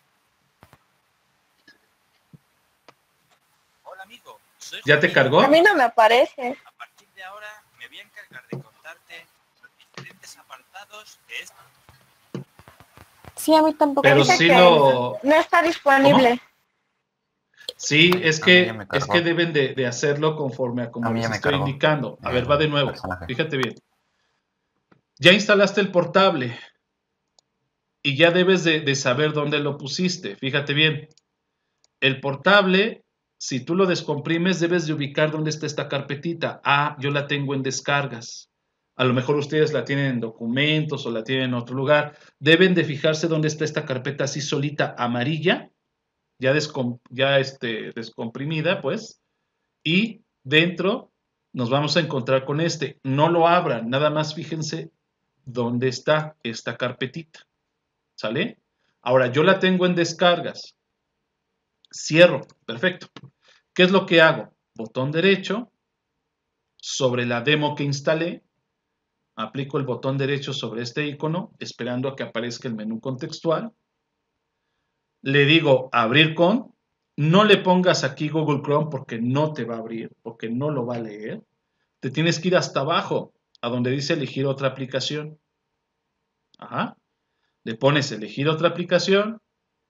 Hola amigo, soy ¿Ya te Juanillo. cargó? A mí no me aparece. A partir de ahora me voy a encargar de contarte los diferentes apartados de esta. Sí, a mí tampoco. Pero Dice sí que lo... no está disponible. Sí, es A mí que, ya me es cargó. que deben de, de hacerlo conforme a como A mí les ya me estoy cargó. indicando. A El ver, va de nuevo. personaje. Fíjate bien. Ya instalaste el portable y ya debes de, de saber dónde lo pusiste. Fíjate bien. El portable, si tú lo descomprimes, debes de ubicar dónde está esta carpetita. Ah, yo la tengo en descargas. A lo mejor ustedes la tienen en documentos o la tienen en otro lugar. Deben de fijarse dónde está esta carpeta así solita, amarilla, ya, descom ya este, descomprimida, pues. Y dentro nos vamos a encontrar con este. No lo abran, nada más fíjense dónde está esta carpetita. ¿Sale? Ahora, yo la tengo en descargas. Cierro. Perfecto. ¿Qué es lo que hago? Botón derecho sobre la demo que instalé. Aplico el botón derecho sobre este icono, esperando a que aparezca el menú contextual. Le digo abrir con. No le pongas aquí Google Chrome porque no te va a abrir, porque no lo va a leer. Te tienes que ir hasta abajo, a donde dice elegir otra aplicación. Ajá. Le pones elegir otra aplicación.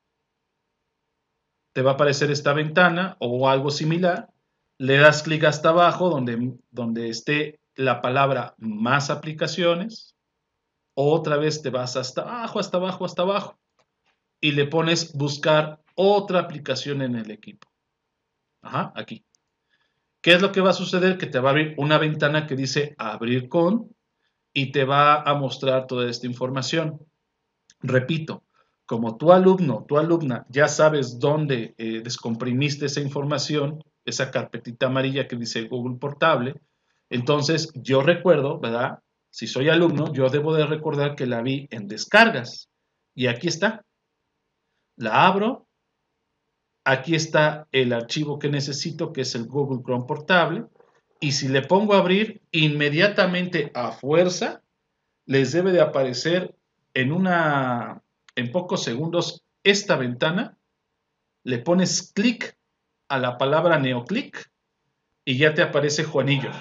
Te va a aparecer esta ventana o algo similar. Le das clic hasta abajo donde, donde esté la palabra más aplicaciones. Otra vez te vas hasta abajo, hasta abajo, hasta abajo. Y le pones buscar otra aplicación en el equipo. Ajá, aquí. ¿Qué es lo que va a suceder? Que te va a abrir una ventana que dice abrir con y te va a mostrar toda esta información. Repito, como tu alumno, tu alumna, ya sabes dónde eh, descomprimiste esa información, esa carpetita amarilla que dice Google Portable, entonces yo recuerdo, ¿verdad? Si soy alumno, yo debo de recordar que la vi en descargas. Y aquí está. La abro. Aquí está el archivo que necesito, que es el Google Chrome Portable. Y si le pongo a abrir, inmediatamente a fuerza, les debe de aparecer en, una, en pocos segundos esta ventana. Le pones clic a la palabra NeoClick y ya te aparece Juanillo.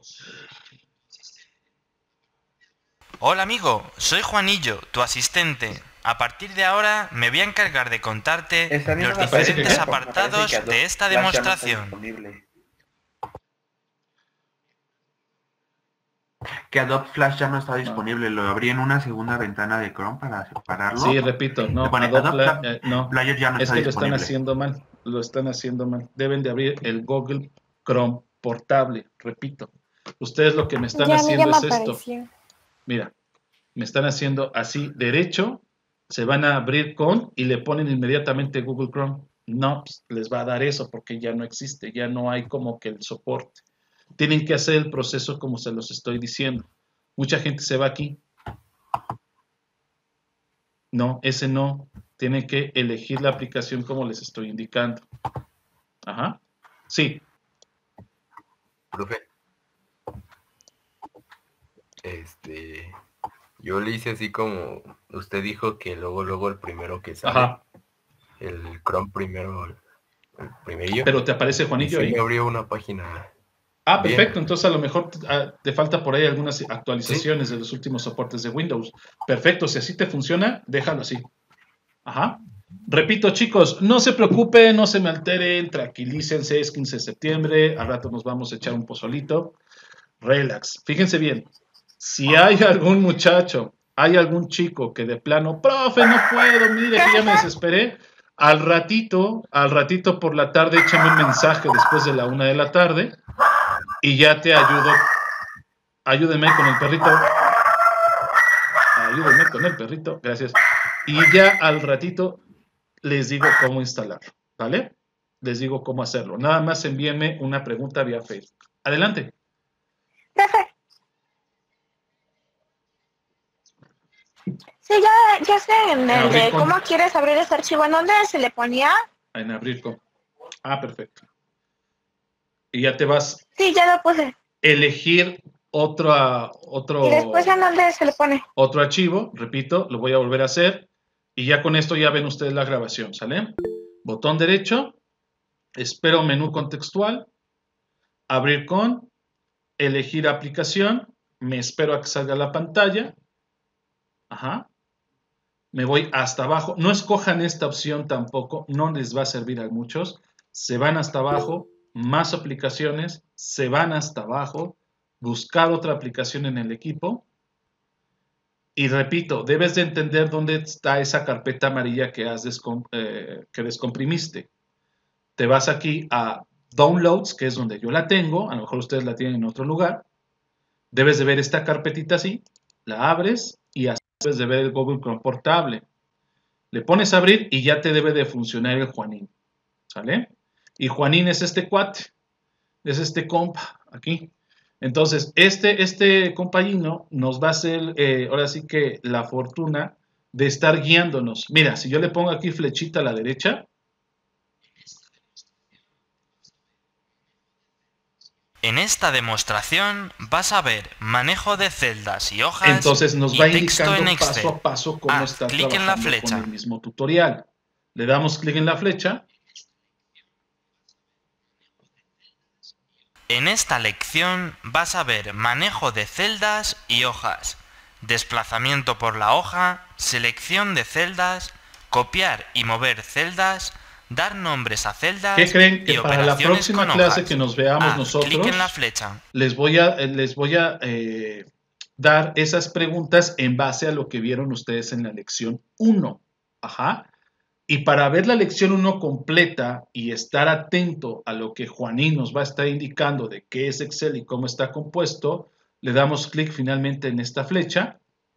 Hola amigo, soy Juanillo, tu asistente. A partir de ahora me voy a encargar de contarte Esa misma los me parece diferentes que- apartados me parece que de esta Flash ya no está demostración. disponible. Que Adobe Flash ya no está disponible. Lo abrí en una segunda ventana de Chrome para separarlo. Sí, repito, no, Le pone Adobe Adobe Pla- Flash eh, no, Player ya no es está que lo están disponible. haciendo mal, lo están haciendo mal. Deben de abrir el Google Chrome Portable, repito. Ustedes lo que me están Ya, a mí ya haciendo me es esto. apareció. Mira, me están haciendo así, derecho, se van a abrir con y le ponen inmediatamente Google Chrome. No, pues, les va a dar eso porque ya no existe, ya no hay como que el soporte. Tienen que hacer el proceso como se los estoy diciendo. Mucha gente se va aquí No, ese no. Tienen que elegir la aplicación como les estoy indicando. Ajá. Sí. Profe. Este, yo le hice así como usted dijo que luego, luego el primero que sale. Ajá. El Chrome primero, el primerillo. Pero te aparece Juanillo y sí ahí. me abrió una página. Ah, Bien. perfecto. Entonces a lo mejor uh, te falta por ahí algunas actualizaciones ¿Sí? de los últimos soportes de Windows. Perfecto. Si así te funciona, déjalo así. Ajá. Repito, chicos, no se preocupen, no se me alteren, tranquilícense, es quince de septiembre, al rato nos vamos a echar un pozolito. Relax. Fíjense bien, si hay algún muchacho, hay algún chico que de plano, profe, no puedo, mire que ya me desesperé, al ratito, al ratito por la tarde, échame un mensaje después de la una de la tarde y ya te ayudo. Ayúdenme con el perrito. Ayúdenme con el perrito, gracias. Y ya al ratito les digo cómo instalarlo, ¿vale? Les digo cómo hacerlo. Nada más envíenme una pregunta vía Facebook. Adelante. Sí, ya, ya sé, en el de cómo quieres abrir ese archivo, ¿en dónde se le ponía? En abrir con. Ah, perfecto. Y ya te vas. Sí, ya lo puse. Elegir otro, otro. Y después en dónde se le pone. Otro archivo, repito, lo voy a volver a hacer. Y ya con esto ya ven ustedes la grabación, ¿sale? Botón derecho, espero menú contextual, abrir con, elegir aplicación, me espero a que salga la pantalla, ajá, me voy hasta abajo, no escojan esta opción tampoco, no les va a servir a muchos, se van hasta abajo, más aplicaciones, se van hasta abajo, buscar otra aplicación en el equipo. Y repito, debes de entender dónde está esa carpeta amarilla que, has descom eh, que descomprimiste. Te vas aquí a Downloads, que es donde yo la tengo. A lo mejor ustedes la tienen en otro lugar. Debes de ver esta carpetita así. La abres y así debes de ver el Google Chrome portable. Le pones a abrir y ya te debe de funcionar el Juanín. ¿Sale? Y Juanín es este cuate. Es este compa aquí. Entonces, este, este compañino nos va a hacer, eh, ahora sí que la fortuna de estar guiándonos. Mira, si yo le pongo aquí flechita a la derecha. En esta demostración vas a ver manejo de celdas y hojas. Entonces nos va indicando en paso a paso cómo Haz está clic trabajando en la flecha. con el mismo tutorial. Le damos clic en la flecha. En esta lección vas a ver manejo de celdas y hojas, desplazamiento por la hoja, selección de celdas, copiar y mover celdas, dar nombres a celdas. ¿Qué creen? Que y para la próxima con clase hojas. que nos veamos Haz nosotros, clic en la flecha. les voy a, les voy a eh, dar esas preguntas en base a lo que vieron ustedes en la lección uno. Ajá. Y para ver la lección uno completa y estar atento a lo que Juanín nos va a estar indicando de qué es Excel y cómo está compuesto, le damos clic finalmente en esta flecha.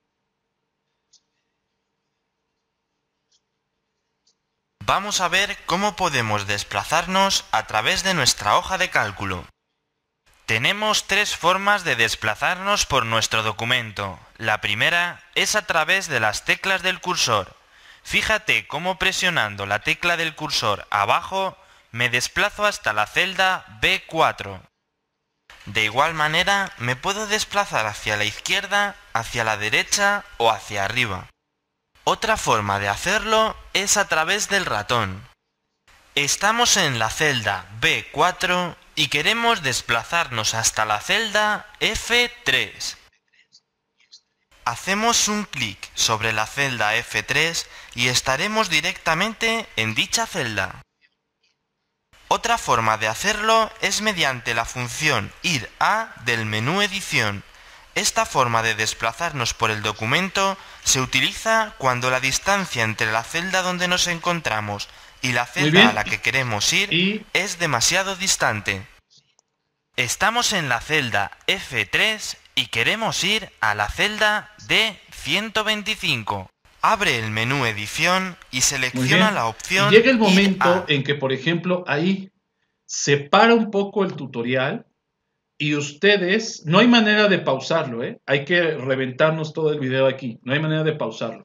Vamos a ver cómo podemos desplazarnos a través de nuestra hoja de cálculo. Tenemos tres formas de desplazarnos por nuestro documento. La primera es a través de las teclas del cursor. Fíjate cómo presionando la tecla del cursor abajo me desplazo hasta la celda B cuatro. De igual manera me puedo desplazar hacia la izquierda, hacia la derecha o hacia arriba. Otra forma de hacerlo es a través del ratón. Estamos en la celda B cuatro y queremos desplazarnos hasta la celda F tres. Hacemos un clic sobre la celda F tres y estaremos directamente en dicha celda. Otra forma de hacerlo es mediante la función ir a del menú edición. Esta forma de desplazarnos por el documento se utiliza cuando la distancia entre la celda donde nos encontramos y la celda a la que queremos ir y... es demasiado distante. Estamos en la celda F tres y queremos ir a la celda D ciento veinticinco. Abre el menú edición y selecciona la opción. Y llega el momento en que, por ejemplo, ahí se para un poco el tutorial y ustedes, no hay manera de pausarlo, ¿eh? Hay que reventarnos todo el video aquí, no hay manera de pausarlo.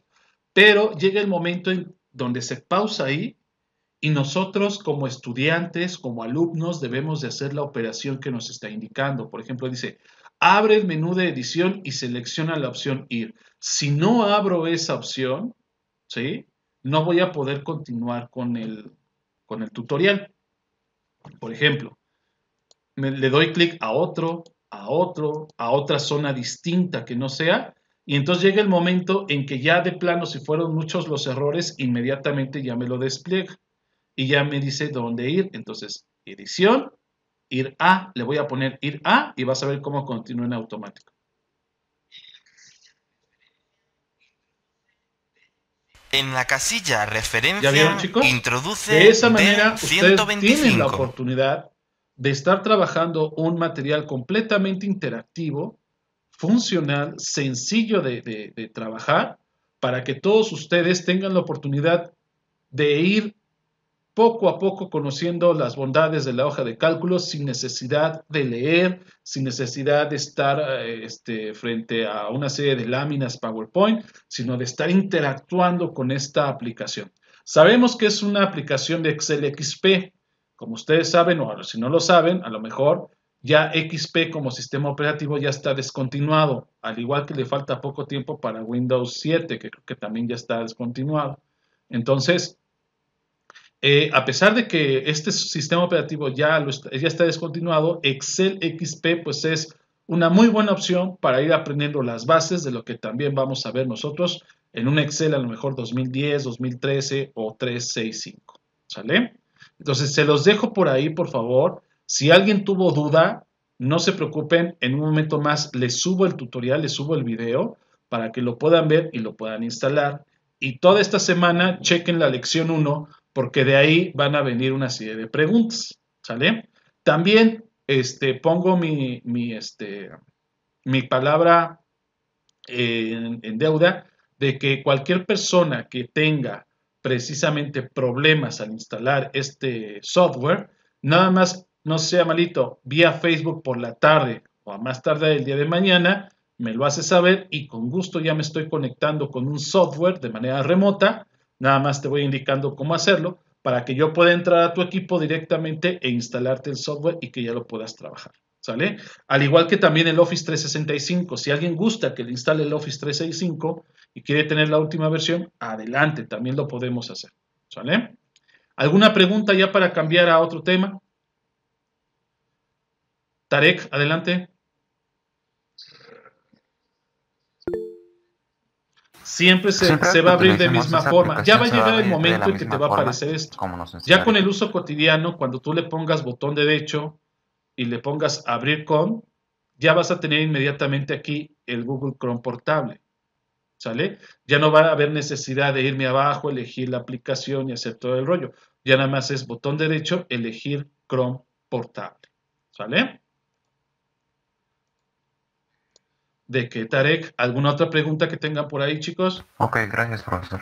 pero llega el momento en donde se pausa ahí y nosotros como estudiantes, como alumnos, debemos de hacer la operación que nos está indicando. Por ejemplo, dice, abre el menú de edición y selecciona la opción ir. Si no abro esa opción, ¿sí?, no voy a poder continuar con el, con el tutorial. Por ejemplo, me, le doy clic a otro, a otro, a otra zona distinta que no sea, y entonces llega el momento en que ya de plano, si fueron muchos los errores, inmediatamente ya me lo despliega y ya me dice dónde ir. Entonces, edición, ir a, le voy a poner ir a y vas a ver cómo continúa en automático. En la casilla referencia, ¿Ya vieron, chicos? introduce De esa manera, ustedes ciento veinticinco. tienen la oportunidad de estar trabajando un material completamente interactivo, funcional, sencillo de, de, de trabajar, para que todos ustedes tengan la oportunidad de ir poco a poco conociendo las bondades de la hoja de cálculo sin necesidad de leer, sin necesidad de estar este, frente a una serie de láminas PowerPoint, sino de estar interactuando con esta aplicación. Sabemos que es una aplicación de Excel X P. Como ustedes saben, o si no lo saben, a lo mejor ya X P como sistema operativo ya está descontinuado, al igual que le falta poco tiempo para Windows siete, que creo que también ya está descontinuado. Entonces, Eh, a pesar de que este sistema operativo ya, lo está, ya está descontinuado, Excel X P pues es una muy buena opción para ir aprendiendo las bases de lo que también vamos a ver nosotros en un Excel a lo mejor dos mil diez, dos mil trece o trescientos sesenta y cinco. ¿Sale? Entonces se los dejo por ahí, por favor. Si alguien tuvo duda, no se preocupen, en un momento más les subo el tutorial, les subo el video para que lo puedan ver y lo puedan instalar. Y toda esta semana chequen la lección uno, porque de ahí van a venir una serie de preguntas, ¿sale? También este, pongo mi, mi, este, mi palabra en, en deuda de que cualquier persona que tenga precisamente problemas al instalar este software, nada más no sea malito, vía Facebook por la tarde o a más tarde del día de mañana, me lo hace saber y con gusto ya me estoy conectando con un software de manera remota. Nada más te voy indicando cómo hacerlo para que yo pueda entrar a tu equipo directamente e instalarte el software y que ya lo puedas trabajar, ¿sale? Al igual que también el Office trescientos sesenta y cinco. Si alguien gusta que le instale el Office trescientos sesenta y cinco y quiere tener la última versión, adelante, también lo podemos hacer, ¿sale? ¿Alguna pregunta ya para cambiar a otro tema? Tarek, adelante. Siempre se, Siempre se va a abrir de utilicemos misma esa forma. Ya va a aplicación, se va a llegar el abrir de momento la en que te misma va a forma aparecer esto. como nos Ya enseñaron. con el uso cotidiano, cuando tú le pongas botón derecho y le pongas abrir con, ya vas a tener inmediatamente aquí el Google Chrome portable, ¿sale? Ya no va a haber necesidad de irme abajo, elegir la aplicación y hacer todo el rollo. Ya nada más es botón derecho, elegir Chrome portable, ¿sale? ¿De qué, Tarek? ¿Alguna otra pregunta que tengan por ahí, chicos? Ok, gracias, profesor.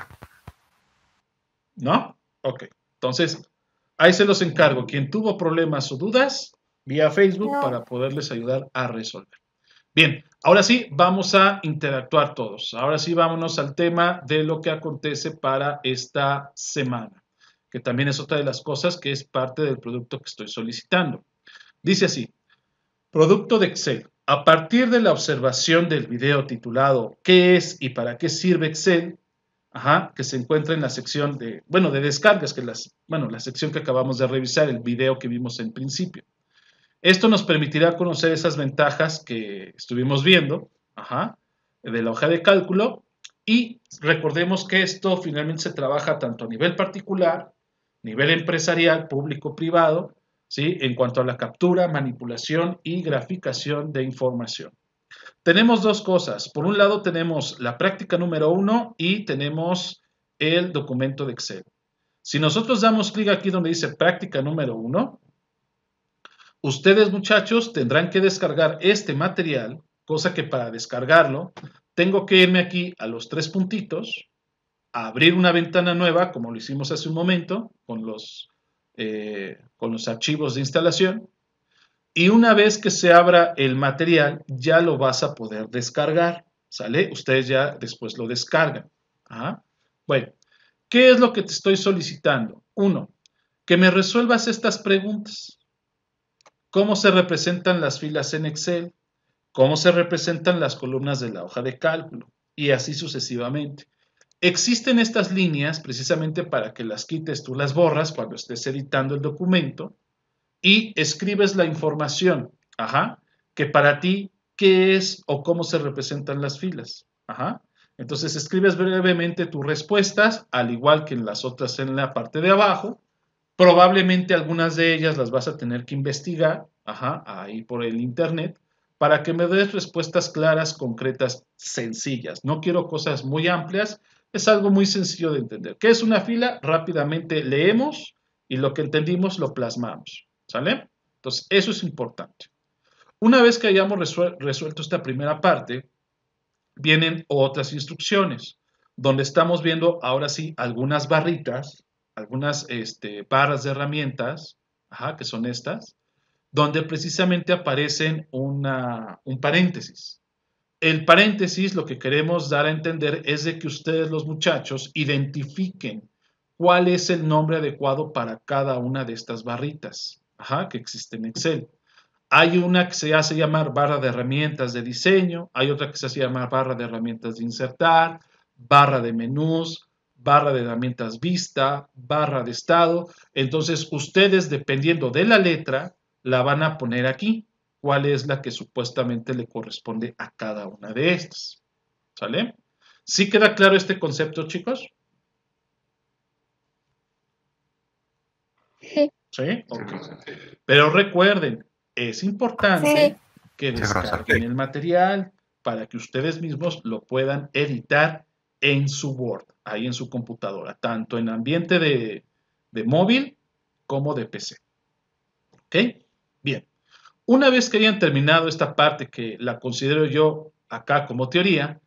¿No? Ok. Entonces, ahí se los encargo. Quien tuvo problemas o dudas, vía Facebook No. para poderles ayudar a resolver. Bien, ahora sí, vamos a interactuar todos. Ahora sí, vámonos al tema de lo que acontece para esta semana, que también es otra de las cosas que es parte del producto que estoy solicitando. Dice así, producto de Excel. A partir de la observación del video titulado ¿Qué es y para qué sirve Excel? Ajá, que se encuentra en la sección de, bueno, de descargas, que las, bueno, la sección que acabamos de revisar, el video que vimos en principio. Esto nos permitirá conocer esas ventajas que estuvimos viendo, ajá, de la hoja de cálculo, y recordemos que esto finalmente se trabaja tanto a nivel particular, nivel empresarial, público-privado, ¿sí? En cuanto a la captura, manipulación y graficación de información. Tenemos dos cosas. Por un lado tenemos la práctica número uno y tenemos el documento de Excel. Si nosotros damos clic aquí donde dice práctica número uno, ustedes, muchachos, tendrán que descargar este material, cosa que para descargarlo tengo que irme aquí a los tres puntitos, a abrir una ventana nueva, como lo hicimos hace un momento, con los, eh, con los archivos de instalación. Y una vez que se abra el material, ya lo vas a poder descargar, ¿sale? Ustedes ya después lo descargan. ¿Ah? Bueno, ¿qué es lo que te estoy solicitando? Uno, que me resuelvas estas preguntas. ¿Cómo se representan las filas en Excel? ¿Cómo se representan las columnas de la hoja de cálculo? Y así sucesivamente. Existen estas líneas precisamente para que las quites, tú las borras cuando estés editando el documento y escribes la información, ajá, que para ti, ¿qué es o cómo se representan las filas? Ajá. Entonces escribes brevemente tus respuestas, al igual que en las otras en la parte de abajo. Probablemente algunas de ellas las vas a tener que investigar, ajá, ahí por el internet, para que me des respuestas claras, concretas, sencillas. No quiero cosas muy amplias, es algo muy sencillo de entender. ¿Qué es una fila? Rápidamente leemos y lo que entendimos lo plasmamos, ¿sale? Entonces, eso es importante. Una vez que hayamos resuel- resuelto esta primera parte, vienen otras instrucciones, donde estamos viendo ahora sí algunas barritas, algunas este, barras de herramientas, ajá, que son estas, donde precisamente aparecen una, un paréntesis. El paréntesis lo que queremos dar a entender es de que ustedes los muchachos identifiquen cuál es el nombre adecuado para cada una de estas barritas, ajá, que existe en Excel. Hay una que se hace llamar barra de herramientas de diseño, hay otra que se hace llamar barra de herramientas de insertar, barra de menús, barra de herramientas vista, barra de estado. Entonces, ustedes, dependiendo de la letra, la van a poner aquí. ¿Cuál es la que supuestamente le corresponde a cada una de estas? ¿Sale? ¿Sí queda claro este concepto, chicos? Sí. ¿Sí? Ok. Pero recuerden, es importante Sí. que Sí, profesor. descarguen el material para que ustedes mismos lo puedan editar en su Word, ahí en su computadora, tanto en ambiente de, de móvil como de P C. ¿Ok? Bien. Una vez que hayan terminado esta parte que la considero yo acá como teoría,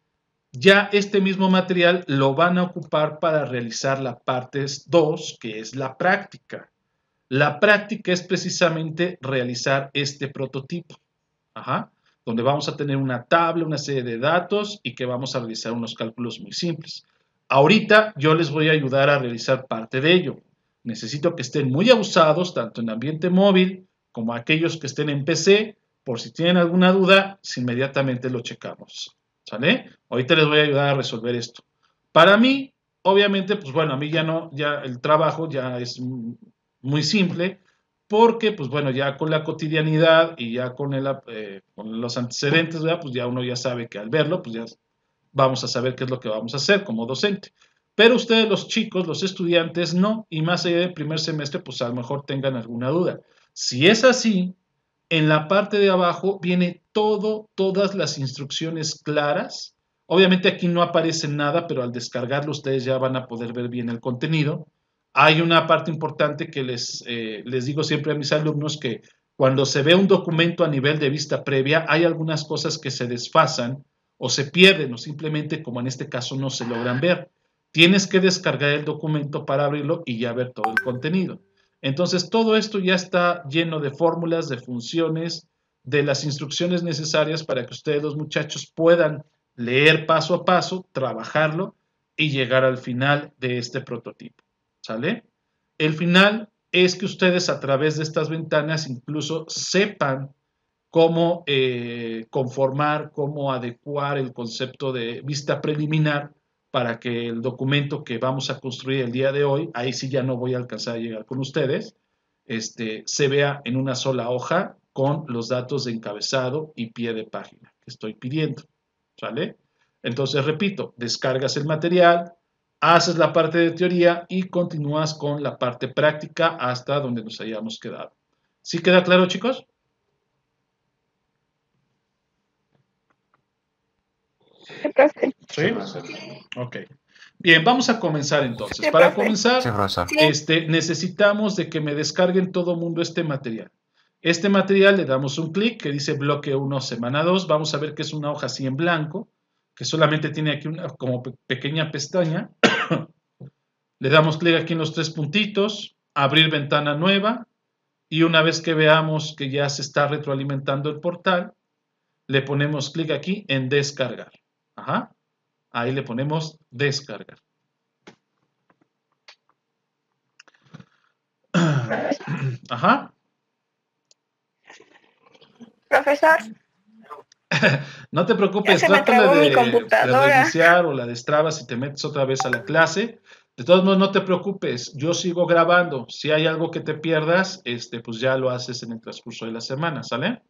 ya este mismo material lo van a ocupar para realizar la parte dos, que es la práctica. La práctica es precisamente realizar este prototipo, ajá, donde vamos a tener una tabla, una serie de datos y que vamos a realizar unos cálculos muy simples. Ahorita yo les voy a ayudar a realizar parte de ello. Necesito que estén muy abusados, tanto en ambiente móvil como aquellos que estén en P C, por si tienen alguna duda, si inmediatamente lo checamos, ¿sale? Ahorita les voy a ayudar a resolver esto. Para mí, obviamente, pues bueno, a mí ya no, ya el trabajo ya es muy simple, porque, pues bueno, ya con la cotidianidad y ya con, el, eh, con los antecedentes, ¿verdad? Pues ya uno ya sabe que al verlo, pues ya vamos a saber qué es lo que vamos a hacer como docente. Pero ustedes, los chicos, los estudiantes, no, y más allá del primer semestre, pues a lo mejor tengan alguna duda. Si es así, en la parte de abajo viene todo, todas las instrucciones claras. Obviamente aquí no aparece nada, pero al descargarlo ustedes ya van a poder ver bien el contenido. Hay una parte importante que les, eh, les digo siempre a mis alumnos, que cuando se ve un documento a nivel de vista previa, hay algunas cosas que se desfasan o se pierden o simplemente, como en este caso, no se logran ver. Tienes que descargar el documento para abrirlo y ya ver todo el contenido. Entonces, todo esto ya está lleno de fórmulas, de funciones, de las instrucciones necesarias para que ustedes, los muchachos, puedan leer paso a paso, trabajarlo y llegar al final de este prototipo. ¿Sale? El final es que ustedes a través de estas ventanas incluso sepan cómo eh, conformar, cómo adecuar el concepto de vista preliminar para que el documento que vamos a construir el día de hoy, ahí sí ya no voy a alcanzar a llegar con ustedes, este, se vea en una sola hoja con los datos de encabezado y pie de página que estoy pidiendo. ¿Sale? Entonces, repito, descargas el material, haces la parte de teoría y continúas con la parte práctica hasta donde nos hayamos quedado. ¿Sí queda claro, chicos? ¿Sí? Ok. Bien, vamos a comenzar entonces. Sí, Para profe. comenzar, Sí, profesor. este, necesitamos de que me descarguen todo mundo este material. Este material le damos un clic que dice bloque uno, semana dos. Vamos a ver que es una hoja así en blanco, que solamente tiene aquí una como pe- pequeña pestaña. Le damos clic aquí en los tres puntitos, abrir ventana nueva, y una vez que veamos que ya se está retroalimentando el portal, le ponemos clic aquí en descargar. Ajá. Ahí le ponemos descargar. Ajá. Profesor, No te ya preocupes, se me trátale trabó mi de, de computadora. reiniciar o la destrabas y te metes otra vez a la clase. De todos modos, no te preocupes, yo sigo grabando. Si hay algo que te pierdas, este, pues ya lo haces en el transcurso de la semana, ¿sale?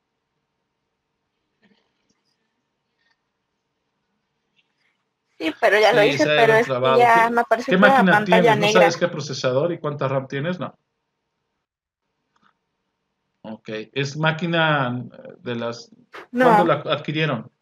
Sí, pero ya lo Sí, hice, se ha de pero haber es que trabado. ya ¿Qué, me apareció qué toda la máquina pantalla tienes? ¿No sabes negra. qué procesador y cuánta RAM tienes? No. Ok. ¿Es máquina eh, de las... ¿Cuándo No, la adquirieron?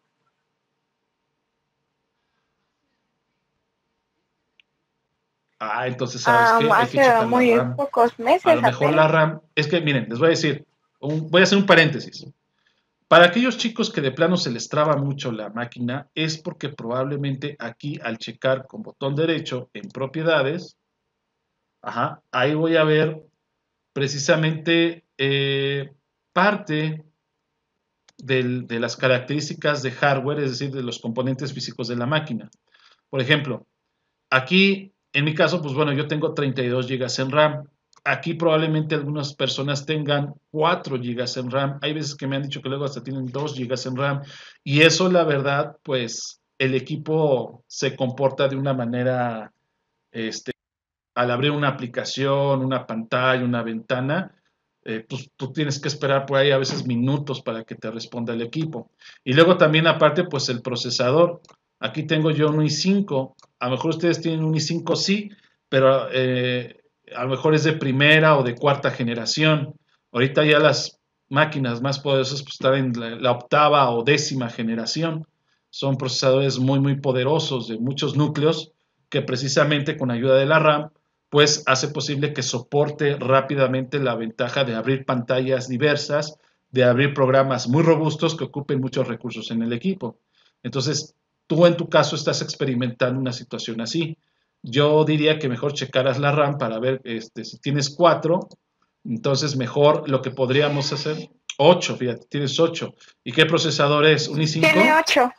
Ah, entonces, ¿sabes ah, qué? Hay que hace checar la muy RAM. pocos A lo meses mejor apenas. la RAM... Es que, miren, les voy a decir, un- voy a hacer un paréntesis. Para aquellos chicos que de plano se les traba mucho la máquina, es porque probablemente aquí al checar con botón derecho en propiedades, ajá, ahí voy a ver precisamente eh, parte del- de las características de hardware, es decir, de los componentes físicos de la máquina. Por ejemplo, aquí, en mi caso, pues bueno, yo tengo treinta y dos gigas en RAM. Aquí probablemente algunas personas tengan cuatro gigas en RAM. Hay veces que me han dicho que luego hasta tienen dos gigas en RAM. Y eso, la verdad, pues el equipo se comporta de una manera, este, al abrir una aplicación, una pantalla, una ventana, eh, pues tú tienes que esperar por ahí a veces minutos para que te responda el equipo. Y luego también aparte, pues el procesador. Aquí tengo yo un i cinco, a lo mejor ustedes tienen un i cinco sí, pero eh, a lo mejor es de primera o de cuarta generación. Ahorita ya las máquinas más poderosas pues, están en la, la octava o décima generación. Son procesadores muy, muy poderosos de muchos núcleos que precisamente con ayuda de la RAM pues hace posible que soporte rápidamente la ventaja de abrir pantallas diversas, de abrir programas muy robustos que ocupen muchos recursos en el equipo. Entonces, tú en tu caso estás experimentando una situación así. Yo diría que mejor checaras la RAM para ver este, si tienes cuatro, entonces mejor lo que podríamos hacer, ocho, fíjate, tienes ocho. ¿Y qué procesador es? ¿Un Tiene i cinco? ocho.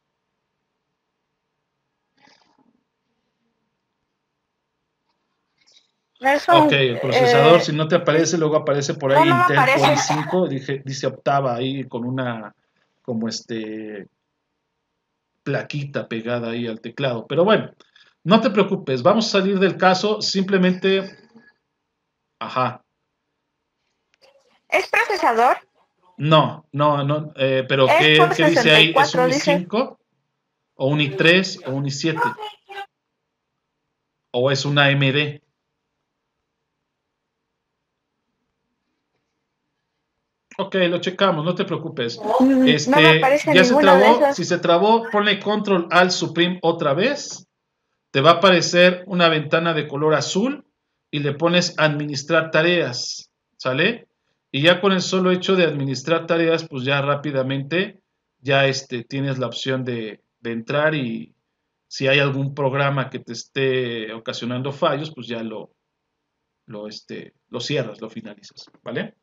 Es Ok, un, el procesador, eh, si no te aparece, luego aparece por no, ahí no me Intel Core aparece. i cinco, dije, dice octava ahí con una como este plaquita pegada ahí al teclado. Pero bueno, no te preocupes, vamos a salir del caso, simplemente, ajá, ¿Es procesador? no, no, no, eh, pero Es ¿qué, por qué dice ahí? ¿Es un sesenta y cuatro, dice. i cinco o un i tres o un i siete o es una A M D? Ok, lo checamos, no te preocupes. Mm, no me Este, aparece ya se ninguno de trabó, esos. si se trabó, ponle control alt supreme otra vez. Te va a aparecer una ventana de color azul y le pones administrar tareas, ¿sale? Y ya con el solo hecho de administrar tareas, pues ya rápidamente ya este, tienes la opción de, de entrar y si hay algún programa que te esté ocasionando fallos, pues ya lo, lo, este, lo cierras, lo finalizas, ¿vale?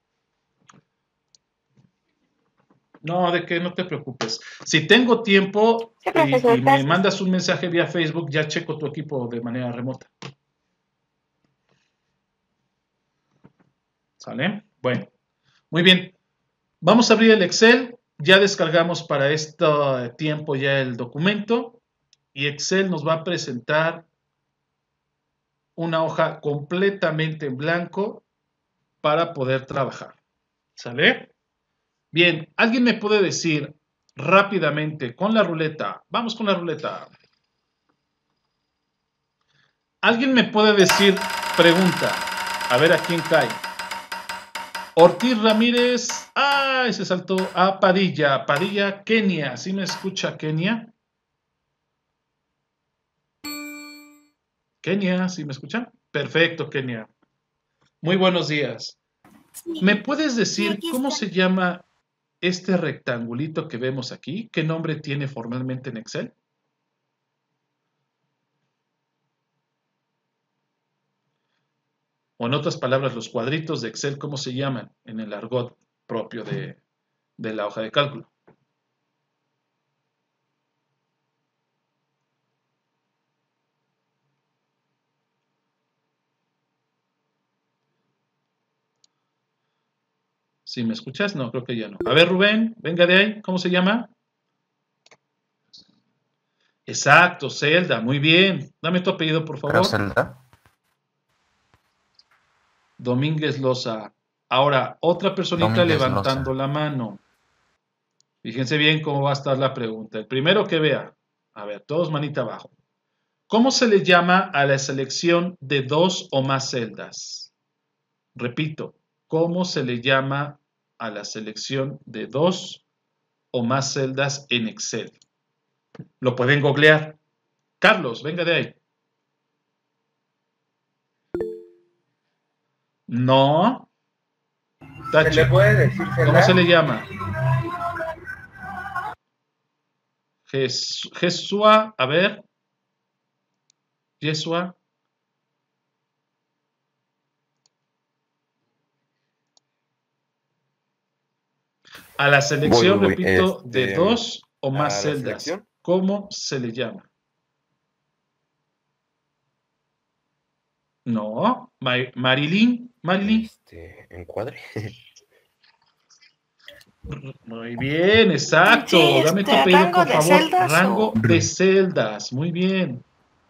No, de que no te preocupes. Si tengo tiempo Sí, y, profesor, y me gracias. mandas un mensaje vía Facebook, ya checo tu equipo de manera remota. ¿Sale? Bueno, muy bien. Vamos a abrir el Excel. Ya descargamos para este tiempo ya el documento y Excel nos va a presentar una hoja completamente en blanco para poder trabajar. ¿Sale? Bien, ¿alguien me puede decir rápidamente con la ruleta? Vamos con la ruleta. ¿Alguien me puede decir, pregunta, a ver a quién cae? Ortiz Ramírez, ay, se saltó a Padilla, Padilla, Kenia, ¿sí me escucha Kenia? Kenia, ¿sí me escuchan? Perfecto, Kenia. Muy buenos días. ¿Me puedes Sí, decir aquí cómo está. se llama este rectangulito que vemos aquí? ¿Qué nombre tiene formalmente en Excel? O en otras palabras, los cuadritos de Excel, ¿cómo se llaman en el argot propio de, de la hoja de cálculo? ¿Sí me escuchas? No, creo que ya no. A ver, Rubén, venga de ahí. ¿Cómo se llama? Exacto, Zelda. Muy bien. Dame tu apellido, por Creo favor. Zelda. Domínguez Loza. Ahora, otra personita Domínguez levantando Loza. la mano. Fíjense bien cómo va a estar la pregunta. El primero que vea. A ver, todos manita abajo. ¿Cómo se le llama a la selección de dos o más celdas? Repito, ¿cómo se le llama a la selección de dos o más celdas en Excel? Lo pueden googlear. Carlos, venga de ahí. No. Tacho. ¿Se le puede decir celda? ¿Cómo se le llama? Jes- Jesúa, a ver. Yeshua. A la selección, Voy, voy, repito, este, de dos o más a la celdas. selección. ¿Cómo se le llama? No. Ma- Marilyn. Marilyn. Este, encuadre. Muy bien, exacto. Sí, Dame tu este, apellido, rango por de favor. celdas Rango o- de celdas. Muy bien.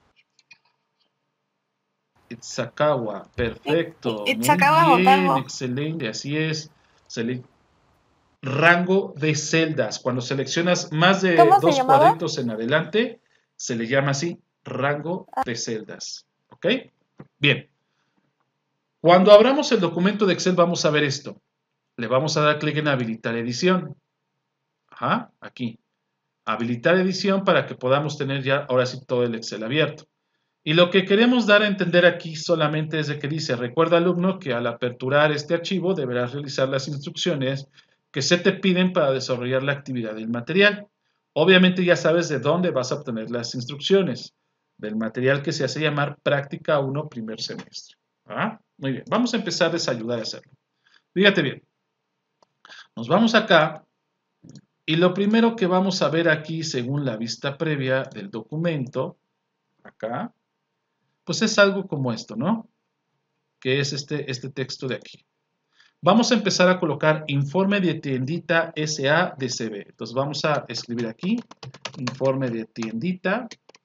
Itzakawa. Perfecto. I- Itzakawa Muy bien. Montalvo. Excelente. Así es. Sele- Rango de celdas. Cuando seleccionas más de ¿Cómo se dos llamaba? cuadritos en adelante, se le llama así rango de celdas. ¿Ok? Bien. Cuando abramos el documento de Excel, vamos a ver esto. Le vamos a dar clic en habilitar edición. Ajá, aquí. Habilitar edición para que podamos tener ya ahora sí todo el Excel abierto. Y lo que queremos dar a entender aquí solamente es de que dice, recuerda alumno que al aperturar este archivo deberás realizar las instrucciones que se te piden para desarrollar la actividad del material. Obviamente ya sabes de dónde vas a obtener las instrucciones, del material que se hace llamar práctica uno primer semestre. ¿Ah? Muy bien, vamos a empezar a ayudar a hacerlo. Fíjate bien, nos vamos acá y lo primero que vamos a ver aquí según la vista previa del documento, acá, pues es algo como esto, ¿no? Que es este, este texto de aquí. Vamos a empezar a colocar informe de tiendita S A de C B. Entonces vamos a escribir aquí, informe de tiendita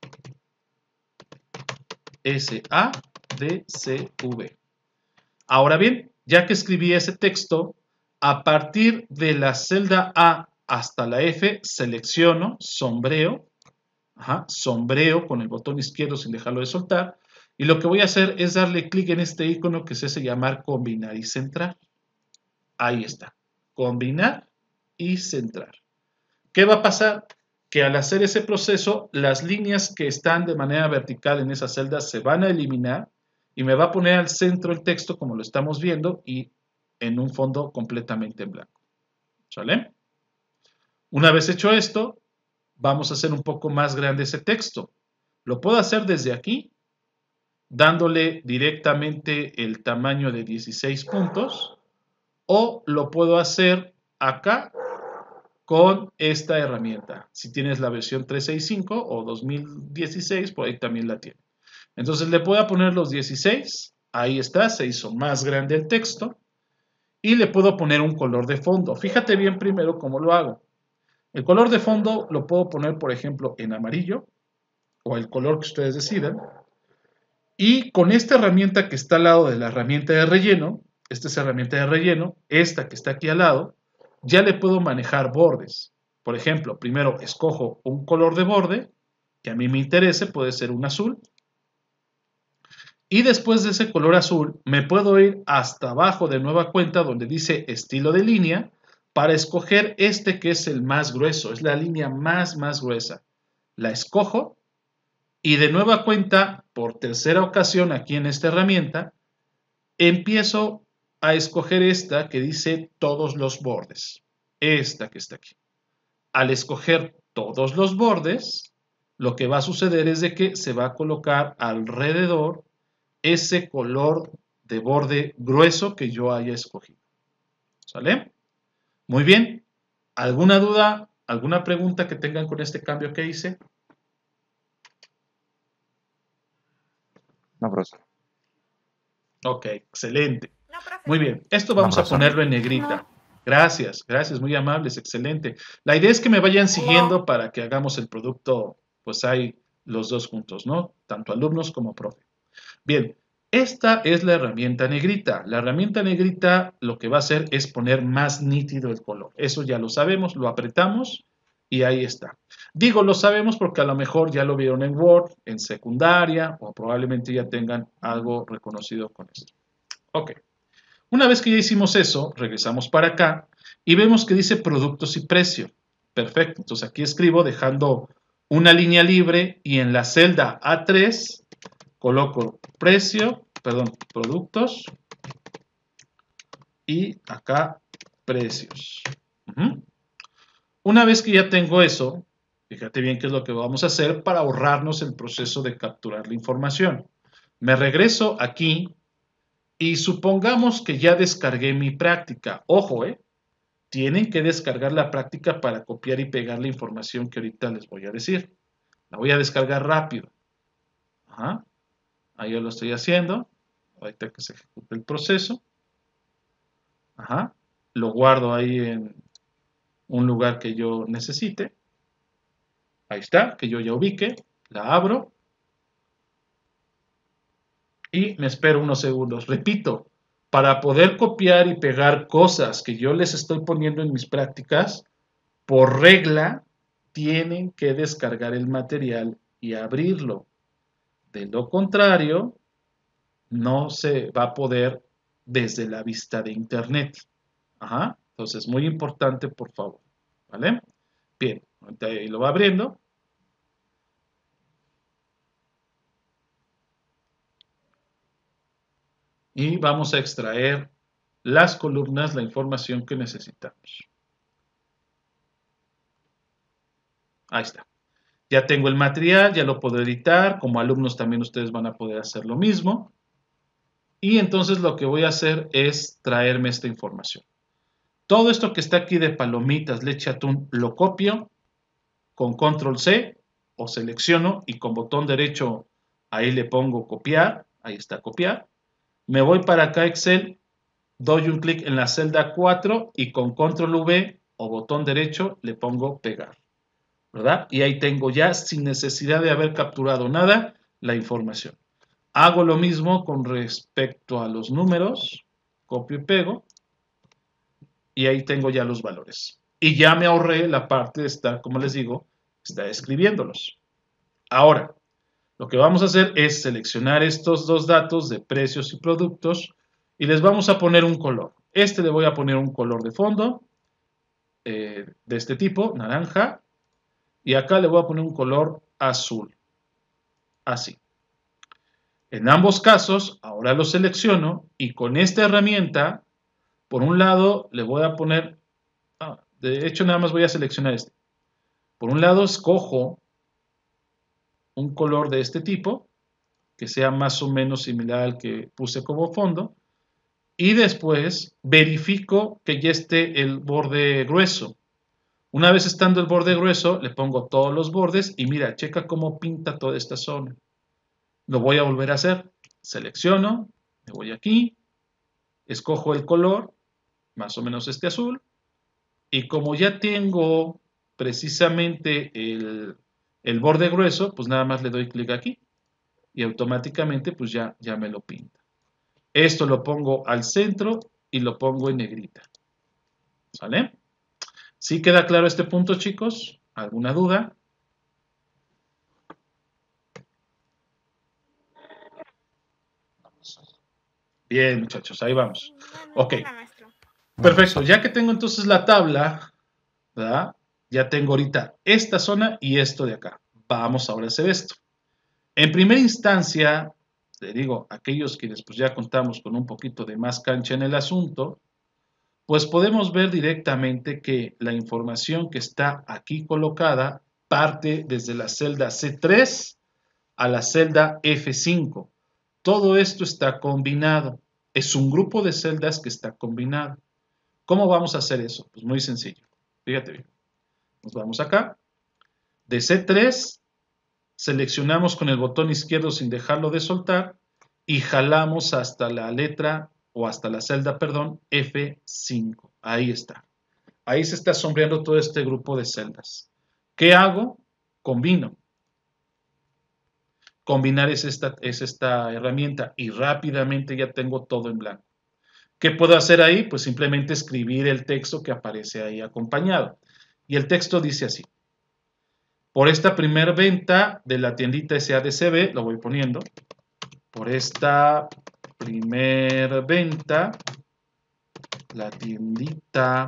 S A de C V. Ahora bien, ya que escribí ese texto, a partir de la celda A hasta la F, selecciono, sombreo, ajá, sombreo con el botón izquierdo sin dejarlo de soltar, y lo que voy a hacer es darle clic en este icono que se hace llamar combinar y centrar. Ahí está, combinar y centrar. ¿Qué va a pasar? Que al hacer ese proceso, las líneas que están de manera vertical en esas celdas se van a eliminar y me va a poner al centro el texto como lo estamos viendo y en un fondo completamente en blanco. ¿Sale? Una vez hecho esto, vamos a hacer un poco más grande ese texto. Lo puedo hacer desde aquí, dándole directamente el tamaño de dieciséis puntos, o lo puedo hacer acá con esta herramienta. Si tienes la versión trescientos sesenta y cinco o dos mil dieciséis, por ahí también la tiene. Entonces le puedo poner los dieciséis, ahí está, se hizo más grande el texto, y le puedo poner un color de fondo. Fíjate bien primero cómo lo hago. El color de fondo lo puedo poner, por ejemplo, en amarillo, o el color que ustedes decidan, y con esta herramienta que está al lado de la herramienta de relleno, esta es herramienta de relleno, esta que está aquí al lado, ya le puedo manejar bordes. Por ejemplo, primero escojo un color de borde, que a mí me interese, puede ser un azul, y después de ese color azul me puedo ir hasta abajo de nueva cuenta donde dice estilo de línea para escoger este que es el más grueso, es la línea más más gruesa. La escojo y de nueva cuenta, por tercera ocasión aquí en esta herramienta, empiezo a escoger esta que dice todos los bordes, esta que está aquí. Al escoger todos los bordes, lo que va a suceder es de que se va a colocar alrededor ese color de borde grueso que yo haya escogido. ¿Sale? Muy bien. ¿Alguna duda? ¿Alguna pregunta que tengan con este cambio que hice? No, profesor. Ok, excelente. No, profesor. Muy bien. Esto vamos No, a ponerlo en negrita. No. Gracias, gracias, muy amables, excelente. La idea es que me vayan siguiendo para que hagamos el producto, pues hay los dos juntos, ¿no? Tanto alumnos como profe. Bien, esta es la herramienta negrita. La herramienta negrita lo que va a hacer es poner más nítido el color. Eso ya lo sabemos, lo apretamos y ahí está. Digo lo sabemos porque a lo mejor ya lo vieron en Word, en secundaria o probablemente ya tengan algo reconocido con esto. Ok. Una vez que ya hicimos eso, regresamos para acá y vemos que dice productos y precio. Perfecto. Entonces aquí escribo dejando una línea libre y en la celda A tres coloco precio, perdón, productos y acá precios. Uh-huh. Una vez que ya tengo eso, fíjate bien qué es lo que vamos a hacer para ahorrarnos el proceso de capturar la información. Me regreso aquí y supongamos que ya descargué mi práctica. Ojo, ¿eh? Tienen que descargar la práctica para copiar y pegar la información que ahorita les voy a decir. La voy a descargar rápido. Ajá. Ahí yo lo estoy haciendo. Ahorita que se ejecute el proceso. Ajá. Lo guardo ahí en un lugar que yo necesite. Ahí está, que yo ya ubique. La abro. Y me espero unos segundos. Repito, para poder copiar y pegar cosas que yo les estoy poniendo en mis prácticas, por regla, tienen que descargar el material y abrirlo. De lo contrario, no se va a poder desde la vista de internet. Ajá. Entonces, muy importante, por favor. ¿Vale? Bien, ahorita ahí lo va abriendo. Y vamos a extraer las columnas, la información que necesitamos. Ahí está. Ya tengo el material, ya lo puedo editar. Como alumnos también ustedes van a poder hacer lo mismo. Y entonces lo que voy a hacer es traerme esta información. Todo esto que está aquí de palomitas, leche, atún, lo copio con control ce o selecciono y con botón derecho ahí le pongo copiar. Ahí está copiar. Me voy para acá Excel, doy un clic en la celda cuatro y con control ve o botón derecho le pongo pegar. ¿Verdad? Y ahí tengo ya, sin necesidad de haber capturado nada, la información. Hago lo mismo con respecto a los números, copio y pego, y ahí tengo ya los valores. Y ya me ahorré la parte de estar, como les digo, estar escribiéndolos. Ahora, lo que vamos a hacer es seleccionar estos dos datos de precios y productos y les vamos a poner un color. Este le voy a poner un color de fondo eh, de este tipo, naranja, y acá le voy a poner un color azul, así. En ambos casos, ahora lo selecciono y con esta herramienta, por un lado le voy a poner, ah, de hecho nada más voy a seleccionar este. Por un lado escojo un color de este tipo, que sea más o menos similar al que puse como fondo, y después verifico que ya esté el borde grueso. Una vez estando el borde grueso, le pongo todos los bordes y mira, checa cómo pinta toda esta zona. Lo voy a volver a hacer. Selecciono, me voy aquí, escojo el color, más o menos este azul, y como ya tengo precisamente el, el borde grueso, pues nada más le doy clic aquí y automáticamente pues ya, ya me lo pinta. Esto lo pongo al centro y lo pongo en negrita. ¿Sale? ¿Sí queda claro este punto, chicos? ¿Alguna duda? Bien, muchachos, ahí vamos. Ok. Perfecto, ya que tengo entonces la tabla, ¿verdad? Ya tengo ahorita esta zona y esto de acá. Vamos ahora a hacer esto. En primera instancia, le digo, aquellos quienes pues ya contamos con un poquito de más cancha en el asunto, pues podemos ver directamente que la información que está aquí colocada parte desde la celda ce tres a la celda efe cinco. Todo esto está combinado. Es un grupo de celdas que está combinado. ¿Cómo vamos a hacer eso? Pues muy sencillo. Fíjate bien. Nos vamos acá. De ce tres seleccionamos con el botón izquierdo sin dejarlo de soltar y jalamos hasta la letra o hasta la celda, perdón, efe cinco. Ahí está. Ahí se está sombreando todo este grupo de celdas. ¿Qué hago? Combino. Combinar es esta, es esta herramienta y rápidamente ya tengo todo en blanco. ¿Qué puedo hacer ahí? Pues simplemente escribir el texto que aparece ahí acompañado. Y el texto dice así. Por esta primer venta de la tiendita S A D C B, lo voy poniendo. Por esta primer venta, la tiendita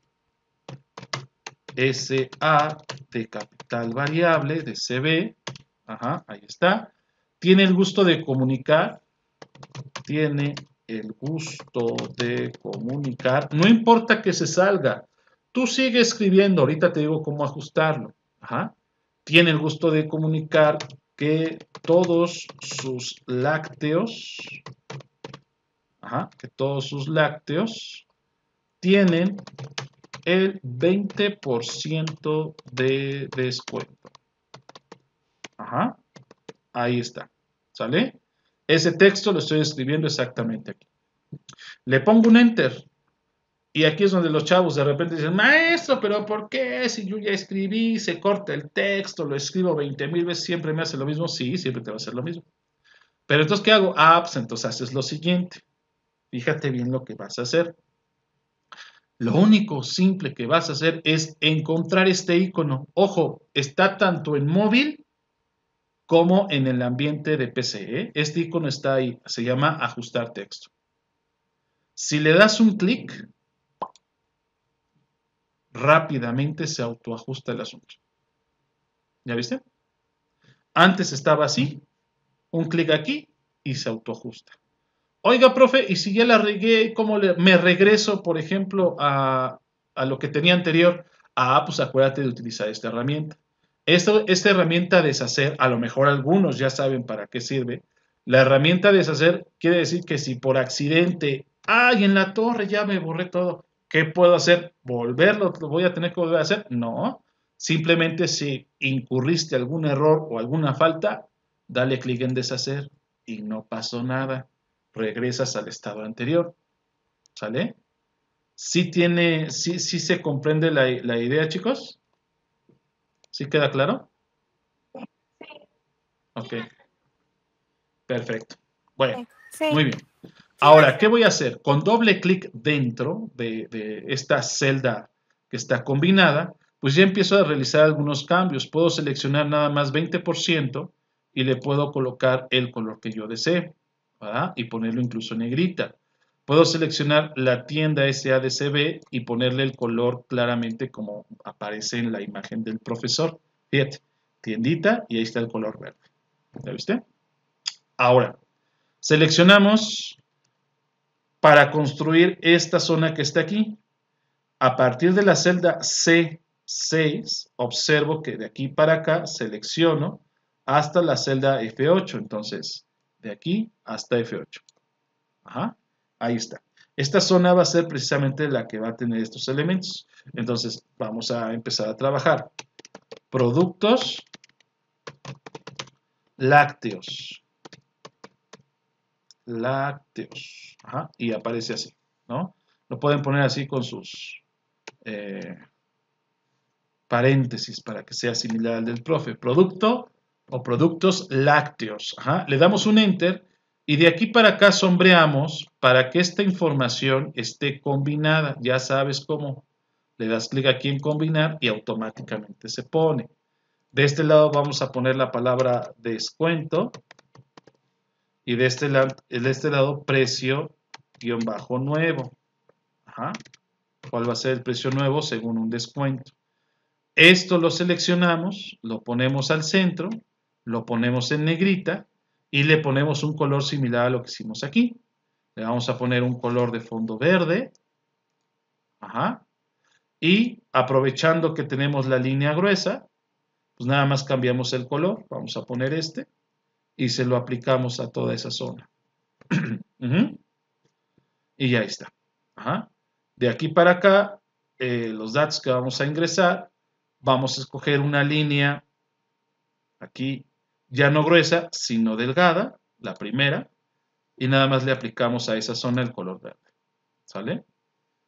S A de capital variable de C B, ajá, ahí está, tiene el gusto de comunicar, tiene el gusto de comunicar, no importa que se salga, tú sigue escribiendo, ahorita te digo cómo ajustarlo, ajá, tiene el gusto de comunicar que todos sus lácteos, ajá, que todos sus lácteos tienen el veinte por ciento de descuento. Ajá, ahí está, ¿sale? Ese texto lo estoy escribiendo exactamente aquí. Le pongo un enter. Y aquí es donde los chavos de repente dicen, maestro, pero ¿por qué? Si yo ya escribí, se corta el texto, lo escribo veinte mil veces, siempre me hace lo mismo. Sí, siempre te va a hacer lo mismo. Pero entonces, ¿qué hago? Ah, pues entonces haces lo siguiente. Fíjate bien lo que vas a hacer. Lo único simple que vas a hacer es encontrar este icono. Ojo, está tanto en móvil como en el ambiente de P C. ¿eh? Este icono está ahí, se llama ajustar texto. Si le das un clic, rápidamente se autoajusta el asunto. ¿Ya viste? Antes estaba así, un clic aquí y se autoajusta. Oiga, profe, y si ya la regué, ¿cómo le, me regreso, por ejemplo, a, a lo que tenía anterior? Ah, pues acuérdate de utilizar esta herramienta. Esto, esta herramienta deshacer, a lo mejor algunos ya saben para qué sirve. La herramienta deshacer quiere decir que si por accidente, ay, en la torre ya me borré todo, ¿qué puedo hacer? ¿Volverlo? ¿Lo voy a tener que volver a hacer? No. Simplemente si incurriste algún error o alguna falta, dale clic en deshacer y no pasó nada. Regresas al estado anterior. ¿Sale? ¿Sí tiene, sí, sí se comprende la, la idea, chicos? ¿Sí queda claro? Ok. Perfecto. Bueno, Sí. muy bien. Ahora, ¿qué voy a hacer? Con doble clic dentro de, de esta celda que está combinada, pues ya empiezo a realizar algunos cambios. Puedo seleccionar nada más veinte por ciento y le puedo colocar el color que yo desee, ¿verdad? Y ponerlo incluso en negrita. Puedo seleccionar la tienda S A D C B y ponerle el color claramente como aparece en la imagen del profesor. Fíjate, tiendita y ahí está el color verde. ¿Ya viste? Ahora, seleccionamos para construir esta zona que está aquí. A partir de la celda C seis, observo que de aquí para acá selecciono hasta la celda F ocho. Entonces, de aquí hasta F ocho. Ajá, ahí está. Esta zona va a ser precisamente la que va a tener estos elementos. Entonces, vamos a empezar a trabajar. Productos lácteos. Lácteos. Ajá, y aparece así, ¿no? Lo pueden poner así con sus eh, paréntesis para que sea similar al del profe. Producto o productos lácteos. Ajá, le damos un enter y de aquí para acá sombreamos para que esta información esté combinada. Ya sabes cómo. Le das clic aquí en combinar y automáticamente se pone. De este lado vamos a poner la palabra descuento. Y de este, lado, de este lado, precio guión bajo nuevo. Ajá. ¿Cuál va a ser el precio nuevo según un descuento? Esto lo seleccionamos, lo ponemos al centro, lo ponemos en negrita y le ponemos un color similar a lo que hicimos aquí. Le vamos a poner un color de fondo verde. Ajá. Y aprovechando que tenemos la línea gruesa, pues nada más cambiamos el color. Vamos a poner este. Y se lo aplicamos a toda esa zona. uh-huh. Y ya está. Ajá. De aquí para acá, eh, los datos que vamos a ingresar, vamos a escoger una línea aquí ya no gruesa, sino delgada, la primera, y nada más le aplicamos a esa zona el color verde. ¿Sale?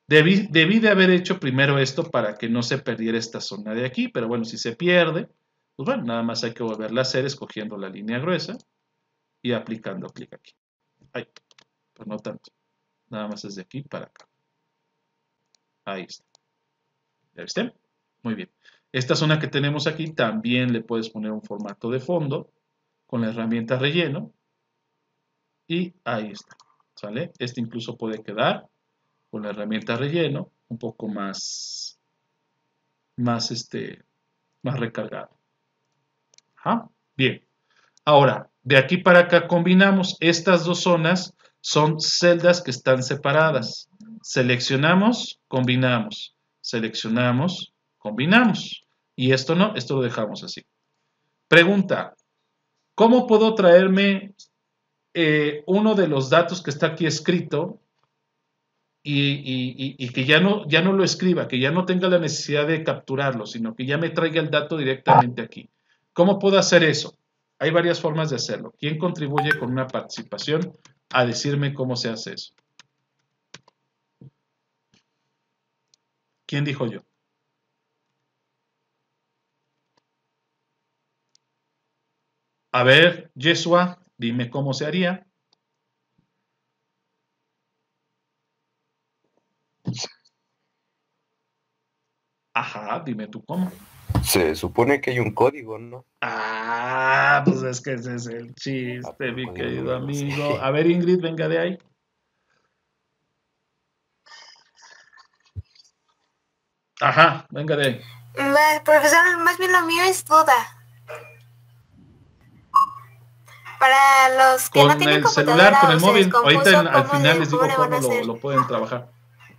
Debí, debí de haber hecho primero esto para que no se perdiera esta zona de aquí, pero bueno, si se pierde, pues bueno, nada más hay que volverla a hacer escogiendo la línea gruesa y aplicando clic aquí. Ahí, pues no tanto, nada más es de aquí para acá. Ahí está. ¿Ya viste? Muy bien. Esta zona que tenemos aquí también le puedes poner un formato de fondo con la herramienta relleno y ahí está. ¿Sale? Este incluso puede quedar con la herramienta relleno un poco más más este más recargado. Ajá. Bien. Ahora, de aquí para acá combinamos. Estas dos zonas son celdas que están separadas. Seleccionamos, combinamos. Seleccionamos, combinamos. Y esto no, esto lo dejamos así. Pregunta, ¿cómo puedo traerme eh, uno de los datos que está aquí escrito y, y, y, y que ya no, ya no lo escriba, que ya no tenga la necesidad de capturarlo, sino que ya me traiga el dato directamente aquí? ¿Cómo puedo hacer eso? Hay varias formas de hacerlo. ¿Quién contribuye con una participación a decirme cómo se hace eso? ¿Quién dijo yo? A ver, Yeshua, dime cómo se haría. Ajá, dime tú cómo. Se supone que hay un código, ¿no? Ah, pues es que ese es el chiste, mi querido amigo. A ver, Ingrid, venga de ahí. Ajá, venga de ahí. Ma- Profesor, más bien lo mío es duda. Para los que no Con tienen el celular, computadora con el o se móvil. descompuso, Ahorita en- al ¿cómo final le- les digo cómo le van cómo a lo, hacer? lo pueden trabajar.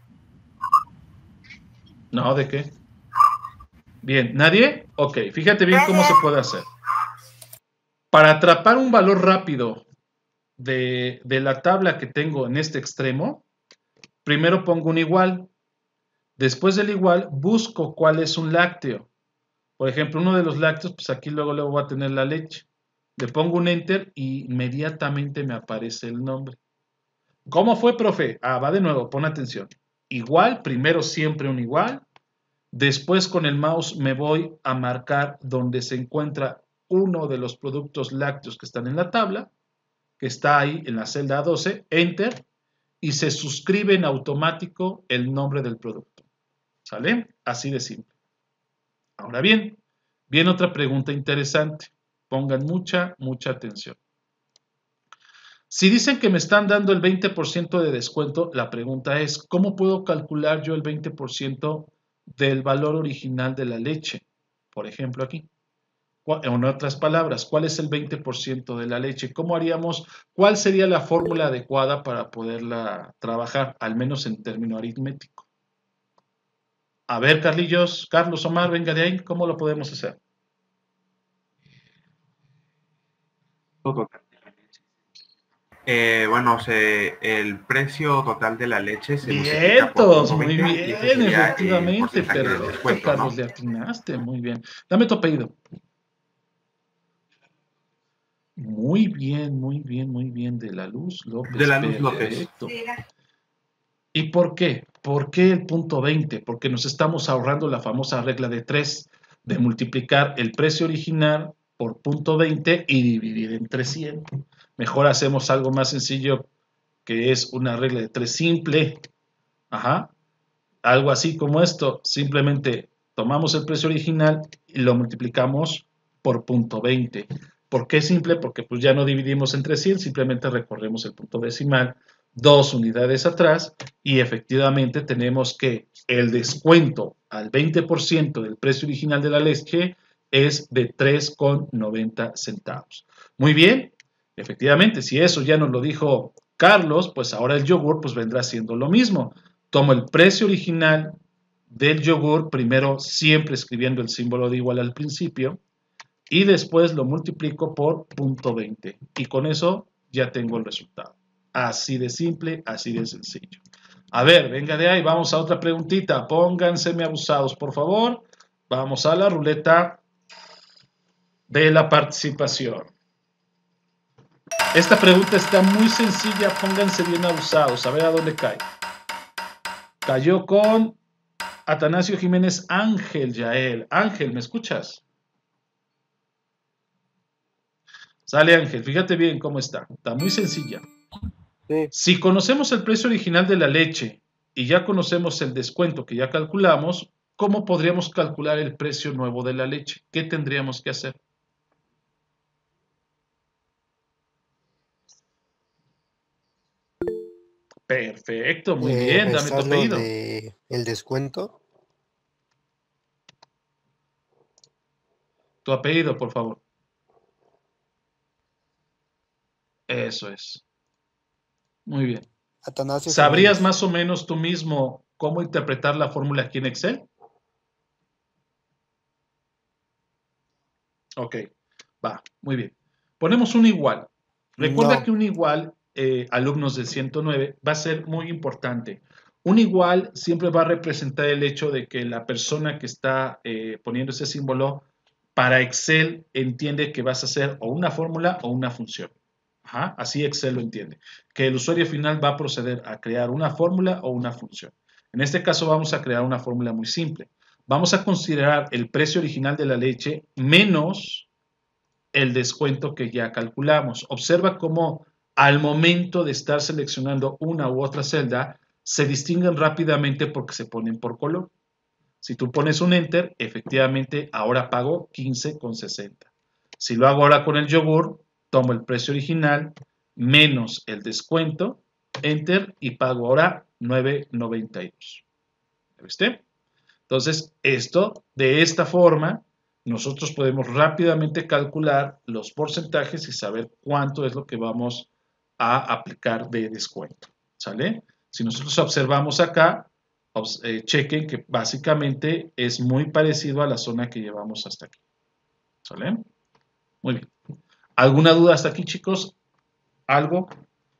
No, ¿de qué? Bien, ¿nadie? Ok, fíjate bien cómo se puede hacer. Para atrapar un valor rápido de, de la tabla que tengo en este extremo, primero pongo un igual. Después del igual, busco cuál es un lácteo. Por ejemplo, uno de los lácteos, pues aquí luego, luego va a tener la leche. Le pongo un enter y inmediatamente me aparece el nombre. ¿Cómo fue, profe? Ah, va de nuevo, pon atención. Igual, primero siempre un igual. Después con el mouse me voy a marcar donde se encuentra uno de los productos lácteos que están en la tabla, que está ahí en la celda doce, enter, y se suscribe en automático el nombre del producto. ¿Sale? Así de simple. Ahora bien, viene otra pregunta interesante. Pongan mucha, mucha atención. Si dicen que me están dando el veinte por ciento de descuento, la pregunta es, ¿cómo puedo calcular yo el veinte por ciento del valor original de la leche? Por ejemplo, aquí. En otras palabras, ¿cuál es el veinte por ciento de la leche? ¿Cómo haríamos? ¿Cuál sería la fórmula adecuada para poderla trabajar, al menos en término aritmético? A ver, Carlillos, Carlos, Omar, venga de ahí, ¿cómo lo podemos hacer? Eh, bueno, se, el precio total de la leche se multiplica Vientos, por muy veinte bien, y ese sería el efectivamente, porcentaje de perfecto, descuento, Carlos, ¿no? le atinaste, muy bien. Dame tu apellido. Muy bien, muy bien, muy bien, de la Luz López. De la Luz López. Perfecto. ¿Y por qué? ¿Por qué el punto veinte? Porque nos estamos ahorrando la famosa regla de tres, de multiplicar el precio original por punto veinte y dividir entre cien. Mejor hacemos algo más sencillo, que es una regla de tres simple. Ajá. Algo así como esto. Simplemente tomamos el precio original y lo multiplicamos por punto veinte. ¿Por qué simple? Porque pues ya no dividimos entre cien, simplemente recorremos el punto decimal dos unidades atrás y efectivamente tenemos que el descuento al veinte por ciento del precio original de la leche es de tres con noventa centavos. Muy bien, efectivamente, si eso ya nos lo dijo Carlos, pues ahora el yogur pues vendrá siendo lo mismo. Tomo el precio original del yogur, primero siempre escribiendo el símbolo de igual al principio, y después lo multiplico por punto veinte. Y con eso ya tengo el resultado. Así de simple, así de sencillo. A ver, venga de ahí, vamos a otra preguntita. Pónganseme abusados, por favor. Vamos a la ruleta de la participación. Esta pregunta está muy sencilla, pónganse bien abusados, a ver a dónde cae. Cayó con Atanasio Jiménez Ángel, Yael. Ángel, ¿me escuchas? Sale Ángel, fíjate bien cómo está. Está muy sencilla. Sí. Si conocemos el precio original de la leche y ya conocemos el descuento que ya calculamos, ¿cómo podríamos calcular el precio nuevo de la leche? ¿Qué tendríamos que hacer? Perfecto, muy Eh, bien, dame tu restarlo apellido. de el descuento. Tu apellido, por favor. Eso es. Muy bien. Atanasio ¿Sabrías Jiménez. más o menos tú mismo cómo interpretar la fórmula aquí en Excel? Ok, va, muy bien. Ponemos un igual. Recuerda No. que un igual, eh, alumnos del ciento nueve, va a ser muy importante. Un igual siempre va a representar el hecho de que la persona que está eh, poniendo ese símbolo para Excel entiende que vas a hacer o una fórmula o una función. Ajá, así Excel lo entiende. Que el usuario final va a proceder a crear una fórmula o una función. En este caso vamos a crear una fórmula muy simple. Vamos a considerar el precio original de la leche menos el descuento que ya calculamos. Observa cómo al momento de estar seleccionando una u otra celda, se distinguen rápidamente porque se ponen por color. Si tú pones un Enter, efectivamente ahora pago quince con sesenta. Si lo hago ahora con el yogur, tomo el precio original menos el descuento, Enter y pago ahora nueve noventa y dos. ¿Viste? Entonces, esto, de esta forma, nosotros podemos rápidamente calcular los porcentajes y saber cuánto es lo que vamos a aplicar de descuento. ¿Sale? Si nosotros observamos acá, eh, chequen que básicamente es muy parecido a la zona que llevamos hasta aquí. ¿Sale? Muy bien. ¿Alguna duda hasta aquí, chicos? ¿Algo?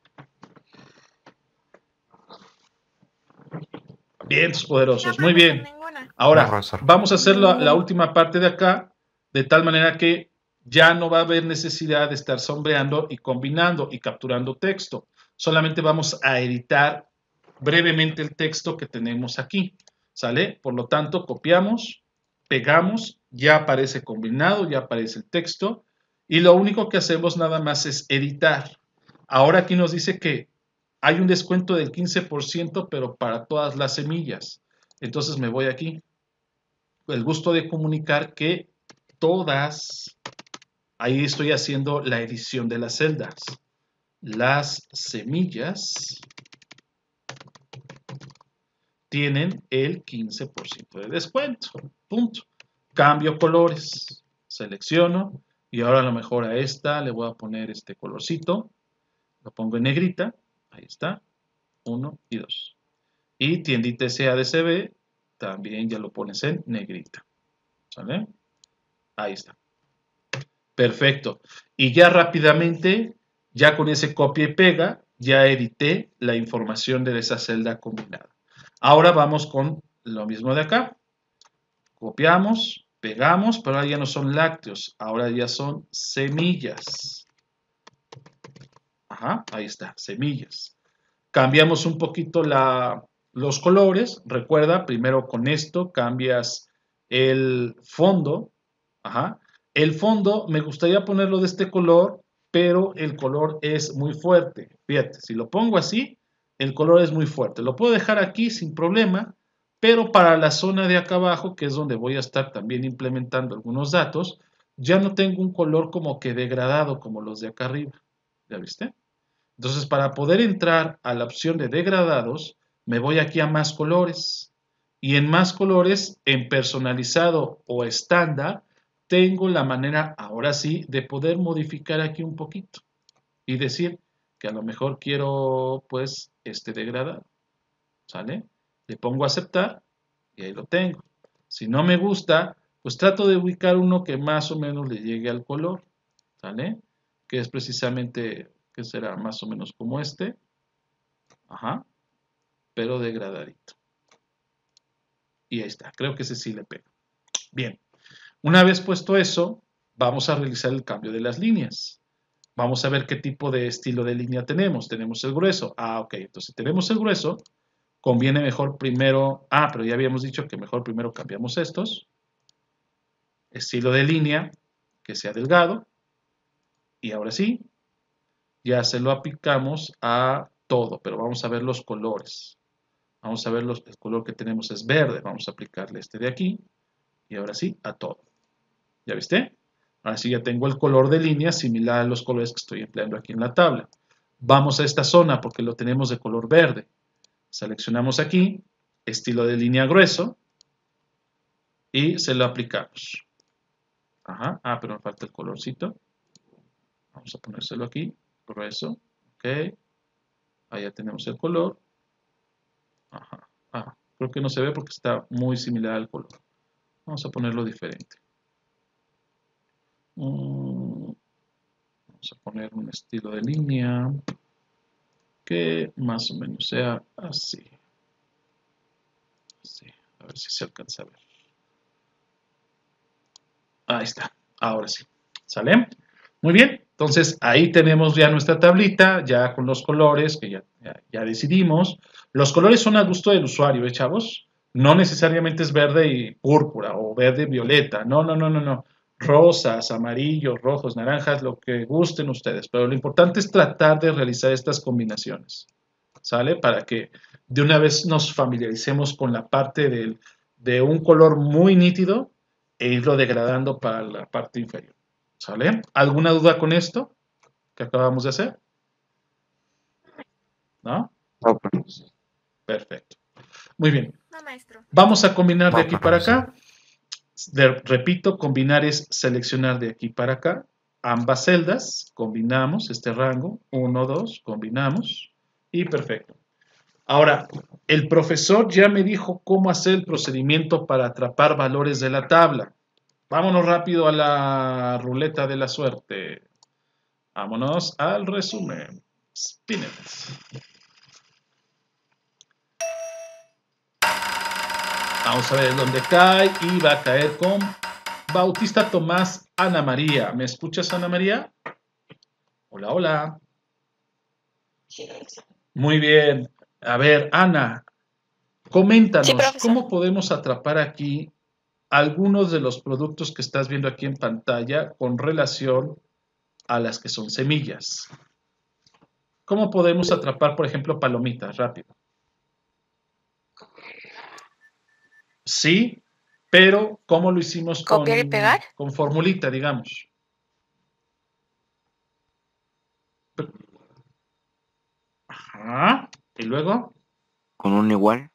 Bien, poderosos. Muy bien. Ahora, vamos a hacer la, la última parte de acá, de tal manera que ya no va a haber necesidad de estar sombreando y combinando y capturando texto. Solamente vamos a editar brevemente el texto que tenemos aquí. ¿Sale? Por lo tanto, copiamos, pegamos, ya aparece combinado, ya aparece el texto. Y lo único que hacemos nada más es editar. Ahora aquí nos dice que hay un descuento del quince por ciento, pero para todas las semillas. Entonces me voy aquí. El gusto de comunicar que todas, ahí estoy haciendo la edición de las celdas. Las semillas tienen el quince por ciento de descuento. Punto. Cambio colores. Selecciono. Y ahora a lo mejor a esta le voy a poner este colorcito. Lo pongo en negrita. Ahí está. uno y dos. Y tiendita S A D C B también ya lo pones en negrita. ¿Sale? Ahí está. Perfecto. Y ya rápidamente, ya con ese copia y pega, ya edité la información de esa celda combinada. Ahora vamos con lo mismo de acá. Copiamos, pegamos, pero ahora ya no son lácteos, ahora ya son semillas. Ajá, ahí está, semillas. Cambiamos un poquito la, los colores. Recuerda, primero con esto cambias el fondo. Ajá. El fondo me gustaría ponerlo de este color, pero el color es muy fuerte. Fíjate, si lo pongo así, el color es muy fuerte. Lo puedo dejar aquí sin problema, pero para la zona de acá abajo, que es donde voy a estar también implementando algunos datos, ya no tengo un color como que degradado como los de acá arriba. ¿Ya viste? Entonces, para poder entrar a la opción de degradados, me voy aquí a más colores. Y en más colores, en personalizado o estándar, tengo la manera, ahora sí, de poder modificar aquí un poquito. Y decir que a lo mejor quiero, pues, este degradado. ¿Sale? Le pongo aceptar y ahí lo tengo. Si no me gusta, pues trato de ubicar uno que más o menos le llegue al color. ¿Sale? Que es precisamente... que será más o menos como este, ajá, pero degradadito. Y ahí está, creo que ese sí le pega. Bien, una vez puesto eso, vamos a realizar el cambio de las líneas. Vamos a ver qué tipo de estilo de línea tenemos. Tenemos el grueso. Ah, ok, entonces tenemos el grueso. conviene mejor primero, ah, pero ya habíamos dicho que mejor primero cambiamos estos, estilo de línea, que sea delgado, y ahora sí, ya se lo aplicamos a todo, pero vamos a ver los colores. Vamos a ver los, el color que tenemos es verde, vamos a aplicarle este de aquí, y ahora sí, a todo. ¿Ya viste? Ahora sí ya tengo el color de línea similar a los colores que estoy empleando aquí en la tabla. Vamos a esta zona porque lo tenemos de color verde. Seleccionamos aquí, estilo de línea grueso, y se lo aplicamos. Ajá, ah, pero me falta el colorcito. Vamos a ponérselo aquí, grueso, ok. Ahí ya tenemos el color. Ajá, ah, creo que no se ve porque está muy similar al color. Vamos a ponerlo diferente. Vamos a poner un estilo de línea que más o menos sea así. Así. A ver si se alcanza a ver. Ahí está. Ahora sí. ¿Sale? Muy bien. Entonces ahí tenemos ya nuestra tablita, ya con los colores que ya, ya, ya decidimos. Los colores son a gusto del usuario, ¿eh, chavos? No necesariamente es verde y púrpura o verde y violeta. No, no, no, no, no. Rosas, amarillos, rojos, naranjas, lo que gusten ustedes. Pero lo importante es tratar de realizar estas combinaciones. ¿Sale? Para que de una vez nos familiaricemos con la parte del, de un color muy nítido e irlo degradando para la parte inferior. ¿Sale? ¿Alguna duda con esto que acabamos de hacer? ¿No? No, pues. Perfecto. Muy bien. No, maestro. Vamos a combinar de aquí para acá. De, repito, combinar es seleccionar de aquí para acá ambas celdas, combinamos este rango, uno, dos, combinamos y perfecto. Ahora, el profesor ya me dijo cómo hacer el procedimiento para atrapar valores de la tabla. Vámonos rápido a la ruleta de la suerte. Vámonos al resumen. Spin it. Vamos a ver dónde cae y va a caer con Bautista Tomás Ana María. ¿Me escuchas, Ana María? Hola, hola. Muy bien. A ver, Ana, coméntanos, sí, ¿cómo podemos atrapar aquí algunos de los productos que estás viendo aquí en pantalla con relación a las que son semillas? ¿Cómo podemos atrapar, por ejemplo, palomitas? Rápido. Sí, pero ¿cómo lo hicimos con, ¿copiar y pegar? Con formulita, digamos? Ajá. ¿Y luego? Con un igual.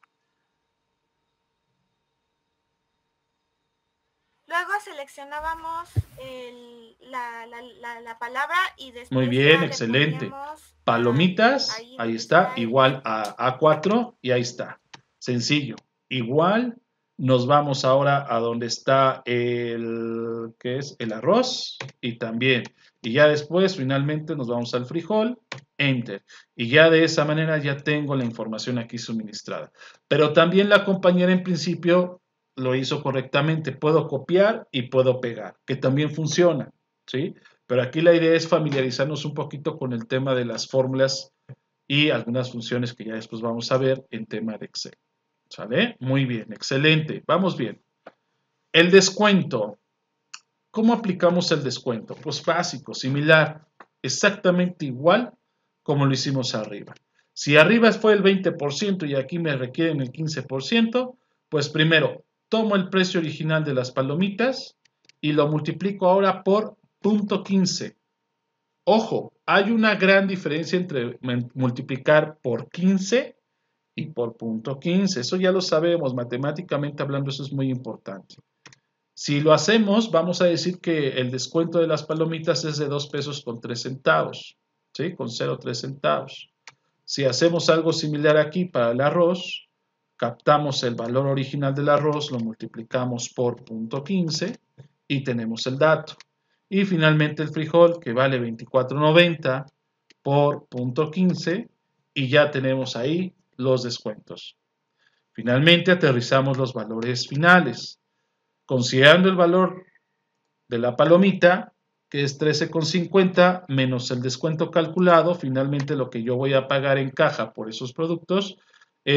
Luego seleccionábamos el, la, la, la, la palabra y después... Muy bien, excelente. Palomitas, ahí, ahí está, igual a A cuatro y ahí está. Sencillo. Igual nos vamos ahora a donde está el, ¿qué es? El arroz y también. Y ya después, finalmente, nos vamos al frijol, Enter. Y ya de esa manera ya tengo la información aquí suministrada. Pero también la compañera en principio lo hizo correctamente. Puedo copiar y puedo pegar, que también funciona, ¿sí? Pero aquí la idea es familiarizarnos un poquito con el tema de las fórmulas y algunas funciones que ya después vamos a ver en tema de Excel. ¿Sale? Muy bien, excelente. Vamos bien. El descuento. ¿Cómo aplicamos el descuento? Pues básico, similar, exactamente igual como lo hicimos arriba. Si arriba fue el veinte por ciento y aquí me requieren el quince por ciento, pues primero tomo el precio original de las palomitas y lo multiplico ahora por punto quince. Ojo, hay una gran diferencia entre multiplicar por quince y por punto quince. Eso ya lo sabemos, matemáticamente hablando, eso es muy importante. Si lo hacemos, vamos a decir que el descuento de las palomitas es de dos pesos con tres centavos, ¿sí? Con cero coma tres centavos. Si hacemos algo similar aquí para el arroz, captamos el valor original del arroz, lo multiplicamos por punto quince y tenemos el dato. Y finalmente el frijol, que vale veinticuatro noventa por punto quince, y ya tenemos ahí los descuentos. Finalmente aterrizamos los valores finales. Considerando el valor de la palomita, que es trece con cincuenta, menos el descuento calculado, finalmente lo que yo voy a pagar en caja por esos productos es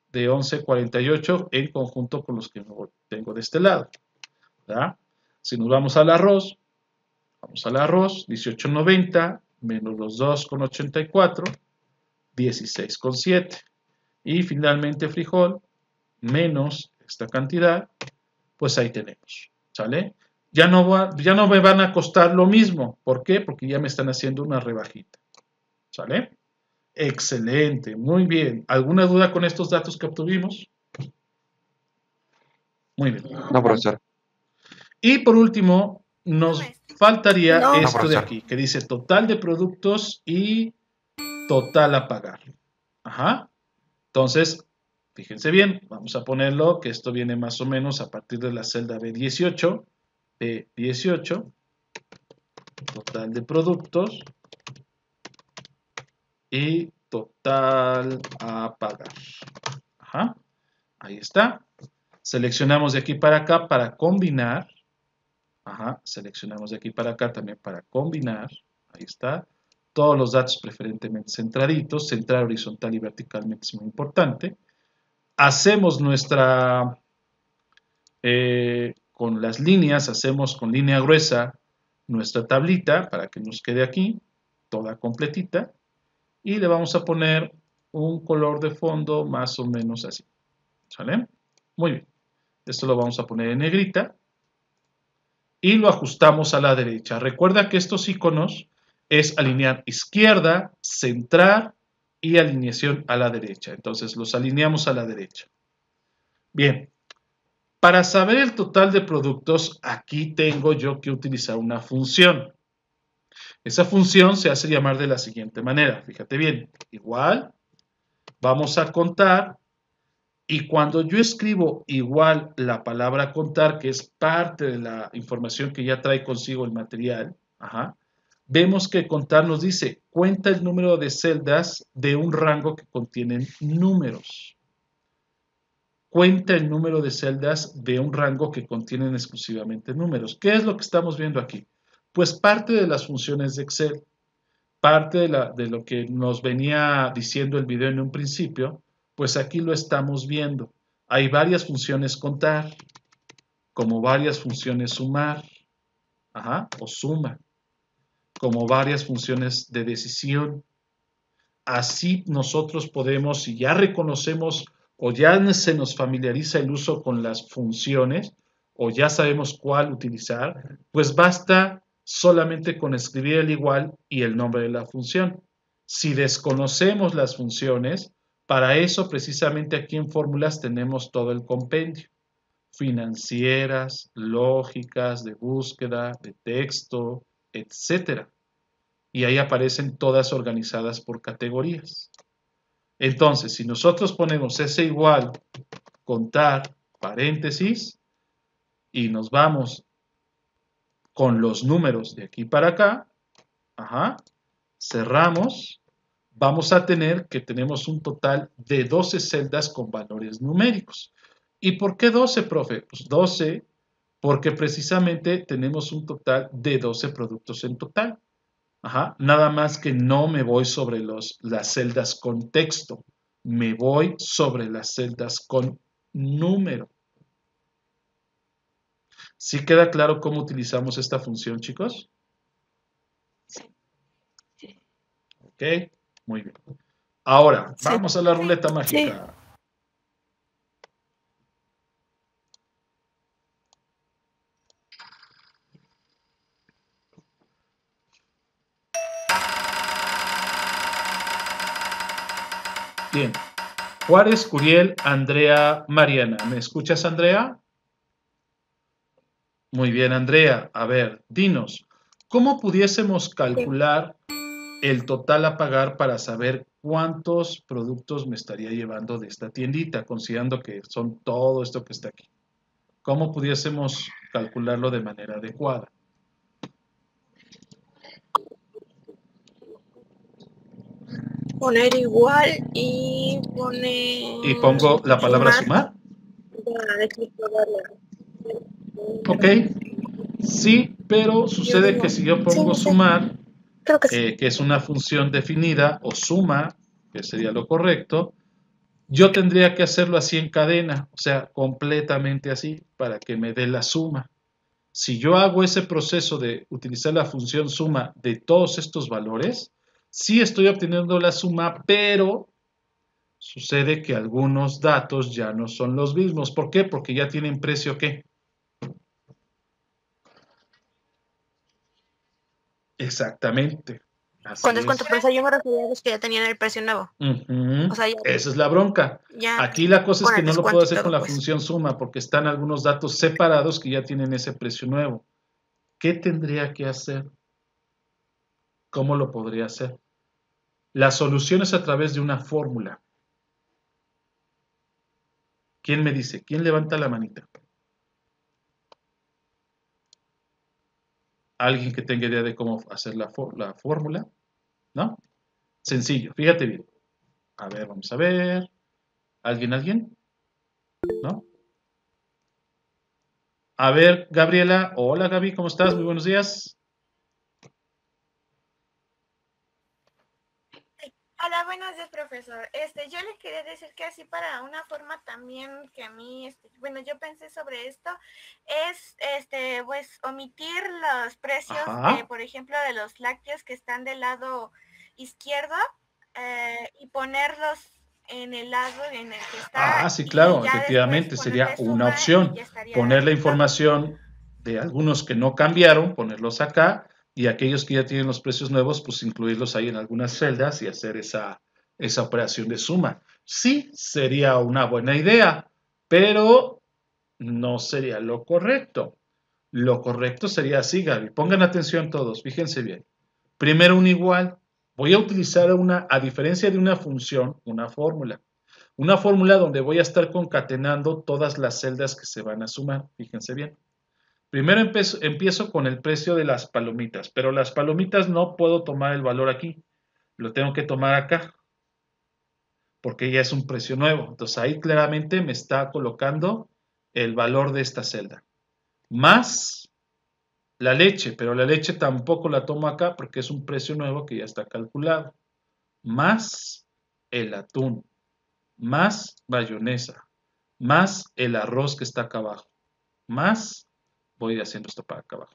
de once cuarenta y ocho en conjunto con los que tengo de este lado, ¿verdad? Si nos vamos al arroz, vamos al arroz, dieciocho noventa menos los dos con ochenta y cuatro, dieciséis con siete. Y finalmente frijol, menos esta cantidad, pues ahí tenemos, ¿sale? Ya no, va, ya no me van a costar lo mismo. ¿Por qué? Porque ya me están haciendo una rebajita, ¿sale? Excelente, muy bien. ¿Alguna duda con estos datos que obtuvimos? Muy bien. No, profesor. Y por último, nos faltaría No. esto No, de profesor. aquí, que dice total de productos y total a pagar. Ajá. Entonces, fíjense bien, vamos a ponerlo, que esto viene más o menos a partir de la celda B dieciocho. B dieciocho, total de productos y total a pagar. Ajá. Ahí está. Seleccionamos de aquí para acá para combinar. Ajá. Seleccionamos de aquí para acá también para combinar. Ahí está. Todos los datos preferentemente centraditos. Centrar horizontal y verticalmente es muy importante. Hacemos nuestra... Eh, con las líneas, hacemos con línea gruesa nuestra tablita para que nos quede aquí, toda completita. Y le vamos a poner un color de fondo más o menos así. ¿Sale? Muy bien. Esto lo vamos a poner en negrita. Y lo ajustamos a la derecha. Recuerda que estos iconos es alinear izquierda, centrar y alineación a la derecha. Entonces los alineamos a la derecha. Bien. Para saber el total de productos, aquí tengo yo que utilizar una función. Esa función se hace llamar de la siguiente manera. Fíjate bien. Igual, vamos a contar. Y cuando yo escribo igual la palabra contar, que es parte de la información que ya trae consigo el material, ajá, vemos que contar nos dice, cuenta el número de celdas de un rango que contienen números. Cuenta el número de celdas de un rango que contienen exclusivamente números. ¿Qué es lo que estamos viendo aquí? Pues parte de las funciones de Excel, parte de, la, de lo que nos venía diciendo el video en un principio, pues aquí lo estamos viendo. Hay varias funciones contar, como varias funciones sumar, ajá, o suma, como varias funciones de decisión. Así nosotros podemos, si ya reconocemos o ya se nos familiariza el uso con las funciones, o ya sabemos cuál utilizar, pues basta solamente con escribir el igual y el nombre de la función. Si desconocemos las funciones, para eso precisamente aquí en fórmulas tenemos todo el compendio. Financieras, lógicas, de búsqueda, de texto, etcétera. Y ahí aparecen todas organizadas por categorías. Entonces, si nosotros ponemos ese igual, contar, paréntesis, y nos vamos con los números de aquí para acá, ajá, cerramos, vamos a tener que tenemos un total de doce celdas con valores numéricos. ¿Y por qué doce, profe? Pues doce, porque precisamente tenemos un total de doce productos en total. Ajá, nada más que no me voy sobre los, las celdas con texto, me voy sobre las celdas con número. ¿Sí queda claro cómo utilizamos esta función, chicos? Ok, muy bien. Ahora, Sí. vamos a la ruleta mágica. Sí. Bien. Juárez, Curiel, Andrea, Mariana. ¿Me escuchas, Andrea? Muy bien, Andrea. A ver, dinos, ¿cómo pudiésemos calcular el total a pagar para saber cuántos productos me estaría llevando de esta tiendita, considerando que son todo esto que está aquí? ¿Cómo pudiésemos calcularlo de manera adecuada? Poner igual y poner... Y pongo la palabra sumar. Ya, explicarla. Ok. Sí, pero sucede que si yo pongo Sí, sí. sumar, Creo que sí. eh, que es una función definida, o suma, que sería lo correcto, Yo tendría que hacerlo así en cadena, o sea, completamente así, para que me dé la suma. Si yo hago ese proceso de utilizar la función suma de todos estos valores, sí estoy obteniendo la suma, pero sucede que algunos datos ya no son los mismos. ¿Por qué? Porque ya tienen precio, ¿qué? Exactamente. Así Con descuento, es. pero o sea, yo me refería a los que ya tenían el precio nuevo. Ujú. O sea, ya, Esa es la bronca. ya Aquí la cosa es con que el no lo puedo descuento y hacer con todo, la pues. función suma porque están algunos datos separados que ya tienen ese precio nuevo. ¿Qué tendría que hacer? ¿Cómo lo podría hacer? La solución es a través de una fórmula. ¿Quién me dice? ¿Quién levanta la manita? ¿Alguien que tenga idea de cómo hacer la, for- la fórmula? ¿No? Sencillo, fíjate bien. A ver, vamos a ver. ¿Alguien, alguien? ¿No? A ver, Gabriela. Hola, Gaby, ¿cómo estás? Muy buenos días. Hola, buenos días, profesor. Este, yo le quería decir que así para una forma también que a mí, este, bueno, yo pensé sobre esto, es, este, pues, omitir los precios Ajá. de, por ejemplo, de los lácteos que están del lado izquierdo eh, y ponerlos en el lado en el que está Ah, sí, y claro, ya después efectivamente, sería ponerle una suma opción. y ya estaría Poner la todo. información de algunos que no cambiaron, ponerlos acá, y aquellos que ya tienen los precios nuevos, pues incluirlos ahí en algunas celdas y hacer esa, esa operación de suma. Sí, sería una buena idea, pero no sería lo correcto. Lo correcto sería así, Gaby. Pongan atención todos, fíjense bien. Primero un igual. Voy a utilizar una, a diferencia de una función, una fórmula. Una fórmula donde voy a estar concatenando todas las celdas que se van a sumar. Fíjense bien. Primero empiezo, empiezo con el precio de las palomitas, pero las palomitas no puedo tomar el valor aquí. Lo tengo que tomar acá, porque ya es un precio nuevo. Entonces ahí claramente me está colocando el valor de esta celda. Más la leche, pero la leche tampoco la tomo acá porque es un precio nuevo que ya está calculado. Más el atún, más mayonesa, más el arroz que está acá abajo, más, voy a ir haciendo esto para acá abajo,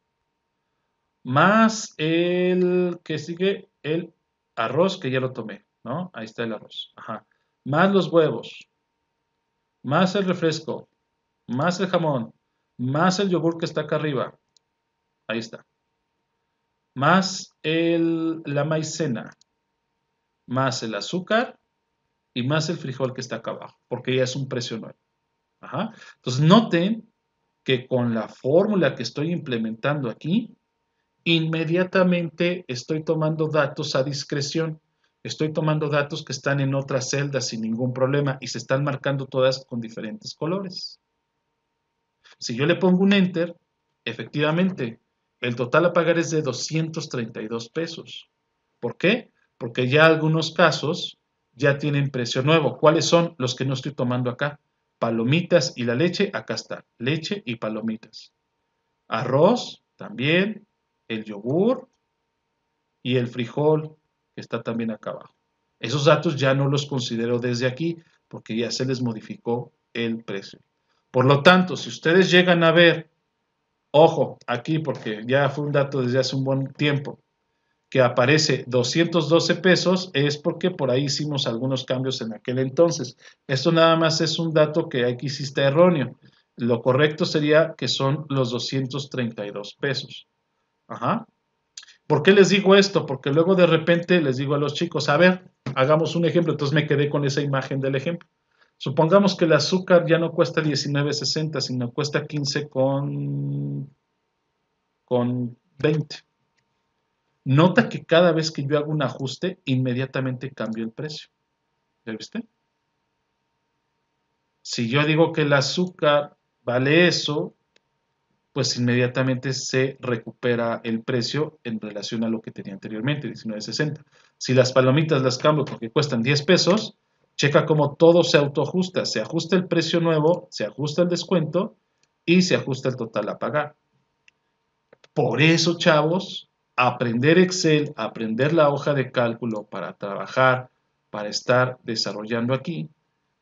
más el que sigue, el arroz que ya lo tomé, ¿no? Ahí está el arroz, ajá. Más los huevos, más el refresco, más el jamón, más el yogur que está acá arriba, ahí está. Más el, la maicena, más el azúcar y más el frijol que está acá abajo, porque ya es un precio nuevo. Ajá. Entonces noten que con la fórmula que estoy implementando aquí, inmediatamente estoy tomando datos a discreción. Estoy tomando datos que están en otras celdas sin ningún problema y se están marcando todas con diferentes colores. Si yo le pongo un enter, efectivamente, el total a pagar es de doscientos treinta y dos pesos. ¿Por qué? Porque ya algunos casos ya tienen precio nuevo. ¿Cuáles son los que no estoy tomando acá? Palomitas y la leche, acá está, leche y palomitas. Arroz, también, el yogur y el frijol, que está también acá abajo. Esos datos ya no los considero desde aquí, porque ya se les modificó el precio. Por lo tanto, si ustedes llegan a ver, ojo, aquí, porque ya fue un dato desde hace un buen tiempo, que aparece doscientos doce pesos, es porque por ahí hicimos algunos cambios en aquel entonces. Esto nada más es un dato que aquí hiciste erróneo. Lo correcto sería que son los doscientos treinta y dos pesos. Ajá. ¿Por qué les digo esto? Porque luego de repente les digo a los chicos, a ver, hagamos un ejemplo. Entonces me quedé con esa imagen del ejemplo. Supongamos que el azúcar ya no cuesta diecinueve sesenta, sino cuesta quince con, con veinte. Nota que cada vez que yo hago un ajuste, inmediatamente cambio el precio. ¿Ya viste? Si yo digo que el azúcar vale eso, pues inmediatamente se recupera el precio en relación a lo que tenía anteriormente, diecinueve sesenta. Si las palomitas las cambio porque cuestan diez pesos, checa cómo todo se autoajusta. Se ajusta el precio nuevo, se ajusta el descuento y se ajusta el total a pagar. Por eso, chavos, aprender Excel, aprender la hoja de cálculo para trabajar, para estar desarrollando aquí,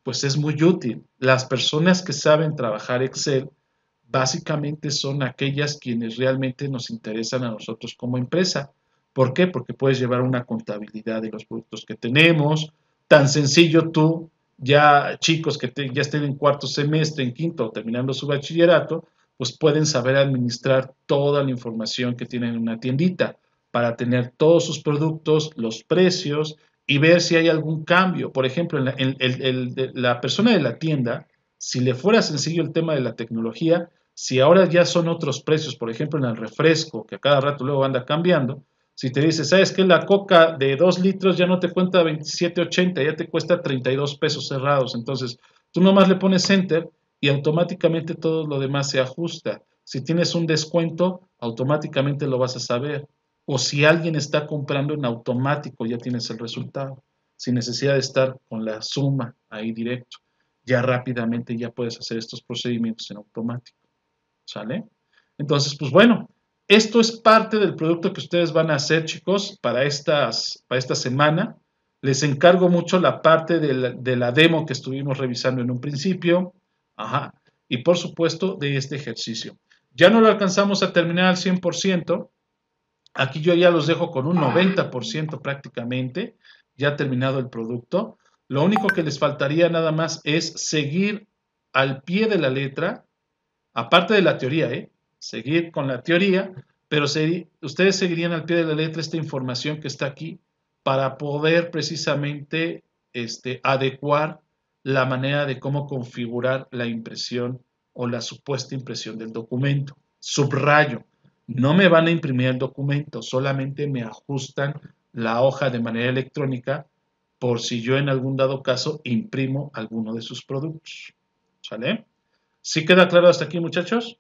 pues es muy útil. Las personas que saben trabajar Excel básicamente son aquellas quienes realmente nos interesan a nosotros como empresa. ¿Por qué? Porque puedes llevar una contabilidad de los productos que tenemos. Tan sencillo tú, ya chicos que te, ya estén en cuarto semestre, en quinto o terminando su bachillerato, pues pueden saber administrar toda la información que tienen en una tiendita para tener todos sus productos, los precios y ver si hay algún cambio. Por ejemplo, en la, en, el, el, la persona de la tienda, si le fuera sencillo el tema de la tecnología, si ahora ya son otros precios, por ejemplo, en el refresco, que a cada rato luego anda cambiando, si te dice, ¿sabes qué? La coca de dos litros ya no te cuesta veintisiete ochenta, ya te cuesta treinta y dos pesos cerrados. Entonces, tú nomás le pones Enter y automáticamente todo lo demás se ajusta. Si tienes un descuento, automáticamente lo vas a saber. O si alguien está comprando en automático, ya tienes el resultado. Sin necesidad de estar con la suma ahí directo. Ya rápidamente ya puedes hacer estos procedimientos en automático. ¿Sale? Entonces, pues bueno, esto es parte del producto que ustedes van a hacer, chicos, para, estas, para esta semana. Les encargo mucho la parte de la, de la demo que estuvimos revisando en un principio. Ajá. Y por supuesto, de este ejercicio. Ya no lo alcanzamos a terminar al cien por ciento. Aquí yo ya los dejo con un noventa por ciento prácticamente. Ya terminado el producto. Lo único que les faltaría nada más es seguir al pie de la letra, aparte de la teoría, ¿eh? Seguir con la teoría, pero se, ustedes seguirían al pie de la letra esta información que está aquí para poder precisamente este, adecuar la manera de cómo configurar la impresión o la supuesta impresión del documento. Subrayo, no me van a imprimir el documento, solamente me ajustan la hoja de manera electrónica por si yo en algún dado caso imprimo alguno de sus productos. ¿Sale? ¿Sí queda claro hasta aquí, muchachos?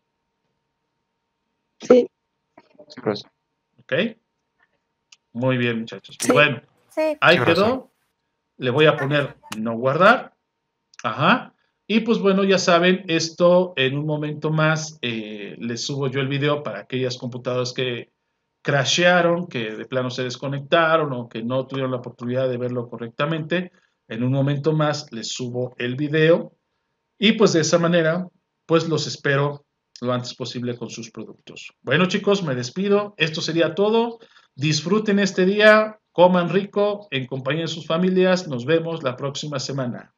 Sí. Sí, profesor. ¿Ok? Muy bien, muchachos. Sí. Bueno, Sí. ahí Sí, quedó. profesor. Le voy a poner no guardar. Ajá. Y pues bueno, ya saben, esto en un momento más eh, les subo yo el video para aquellas computadoras que crashearon, que de plano se desconectaron o que no tuvieron la oportunidad de verlo correctamente. En un momento más les subo el video y pues de esa manera pues los espero lo antes posible con sus productos. Bueno, chicos, me despido. Esto sería todo. Disfruten este día, coman rico en compañía de sus familias. Nos vemos la próxima semana.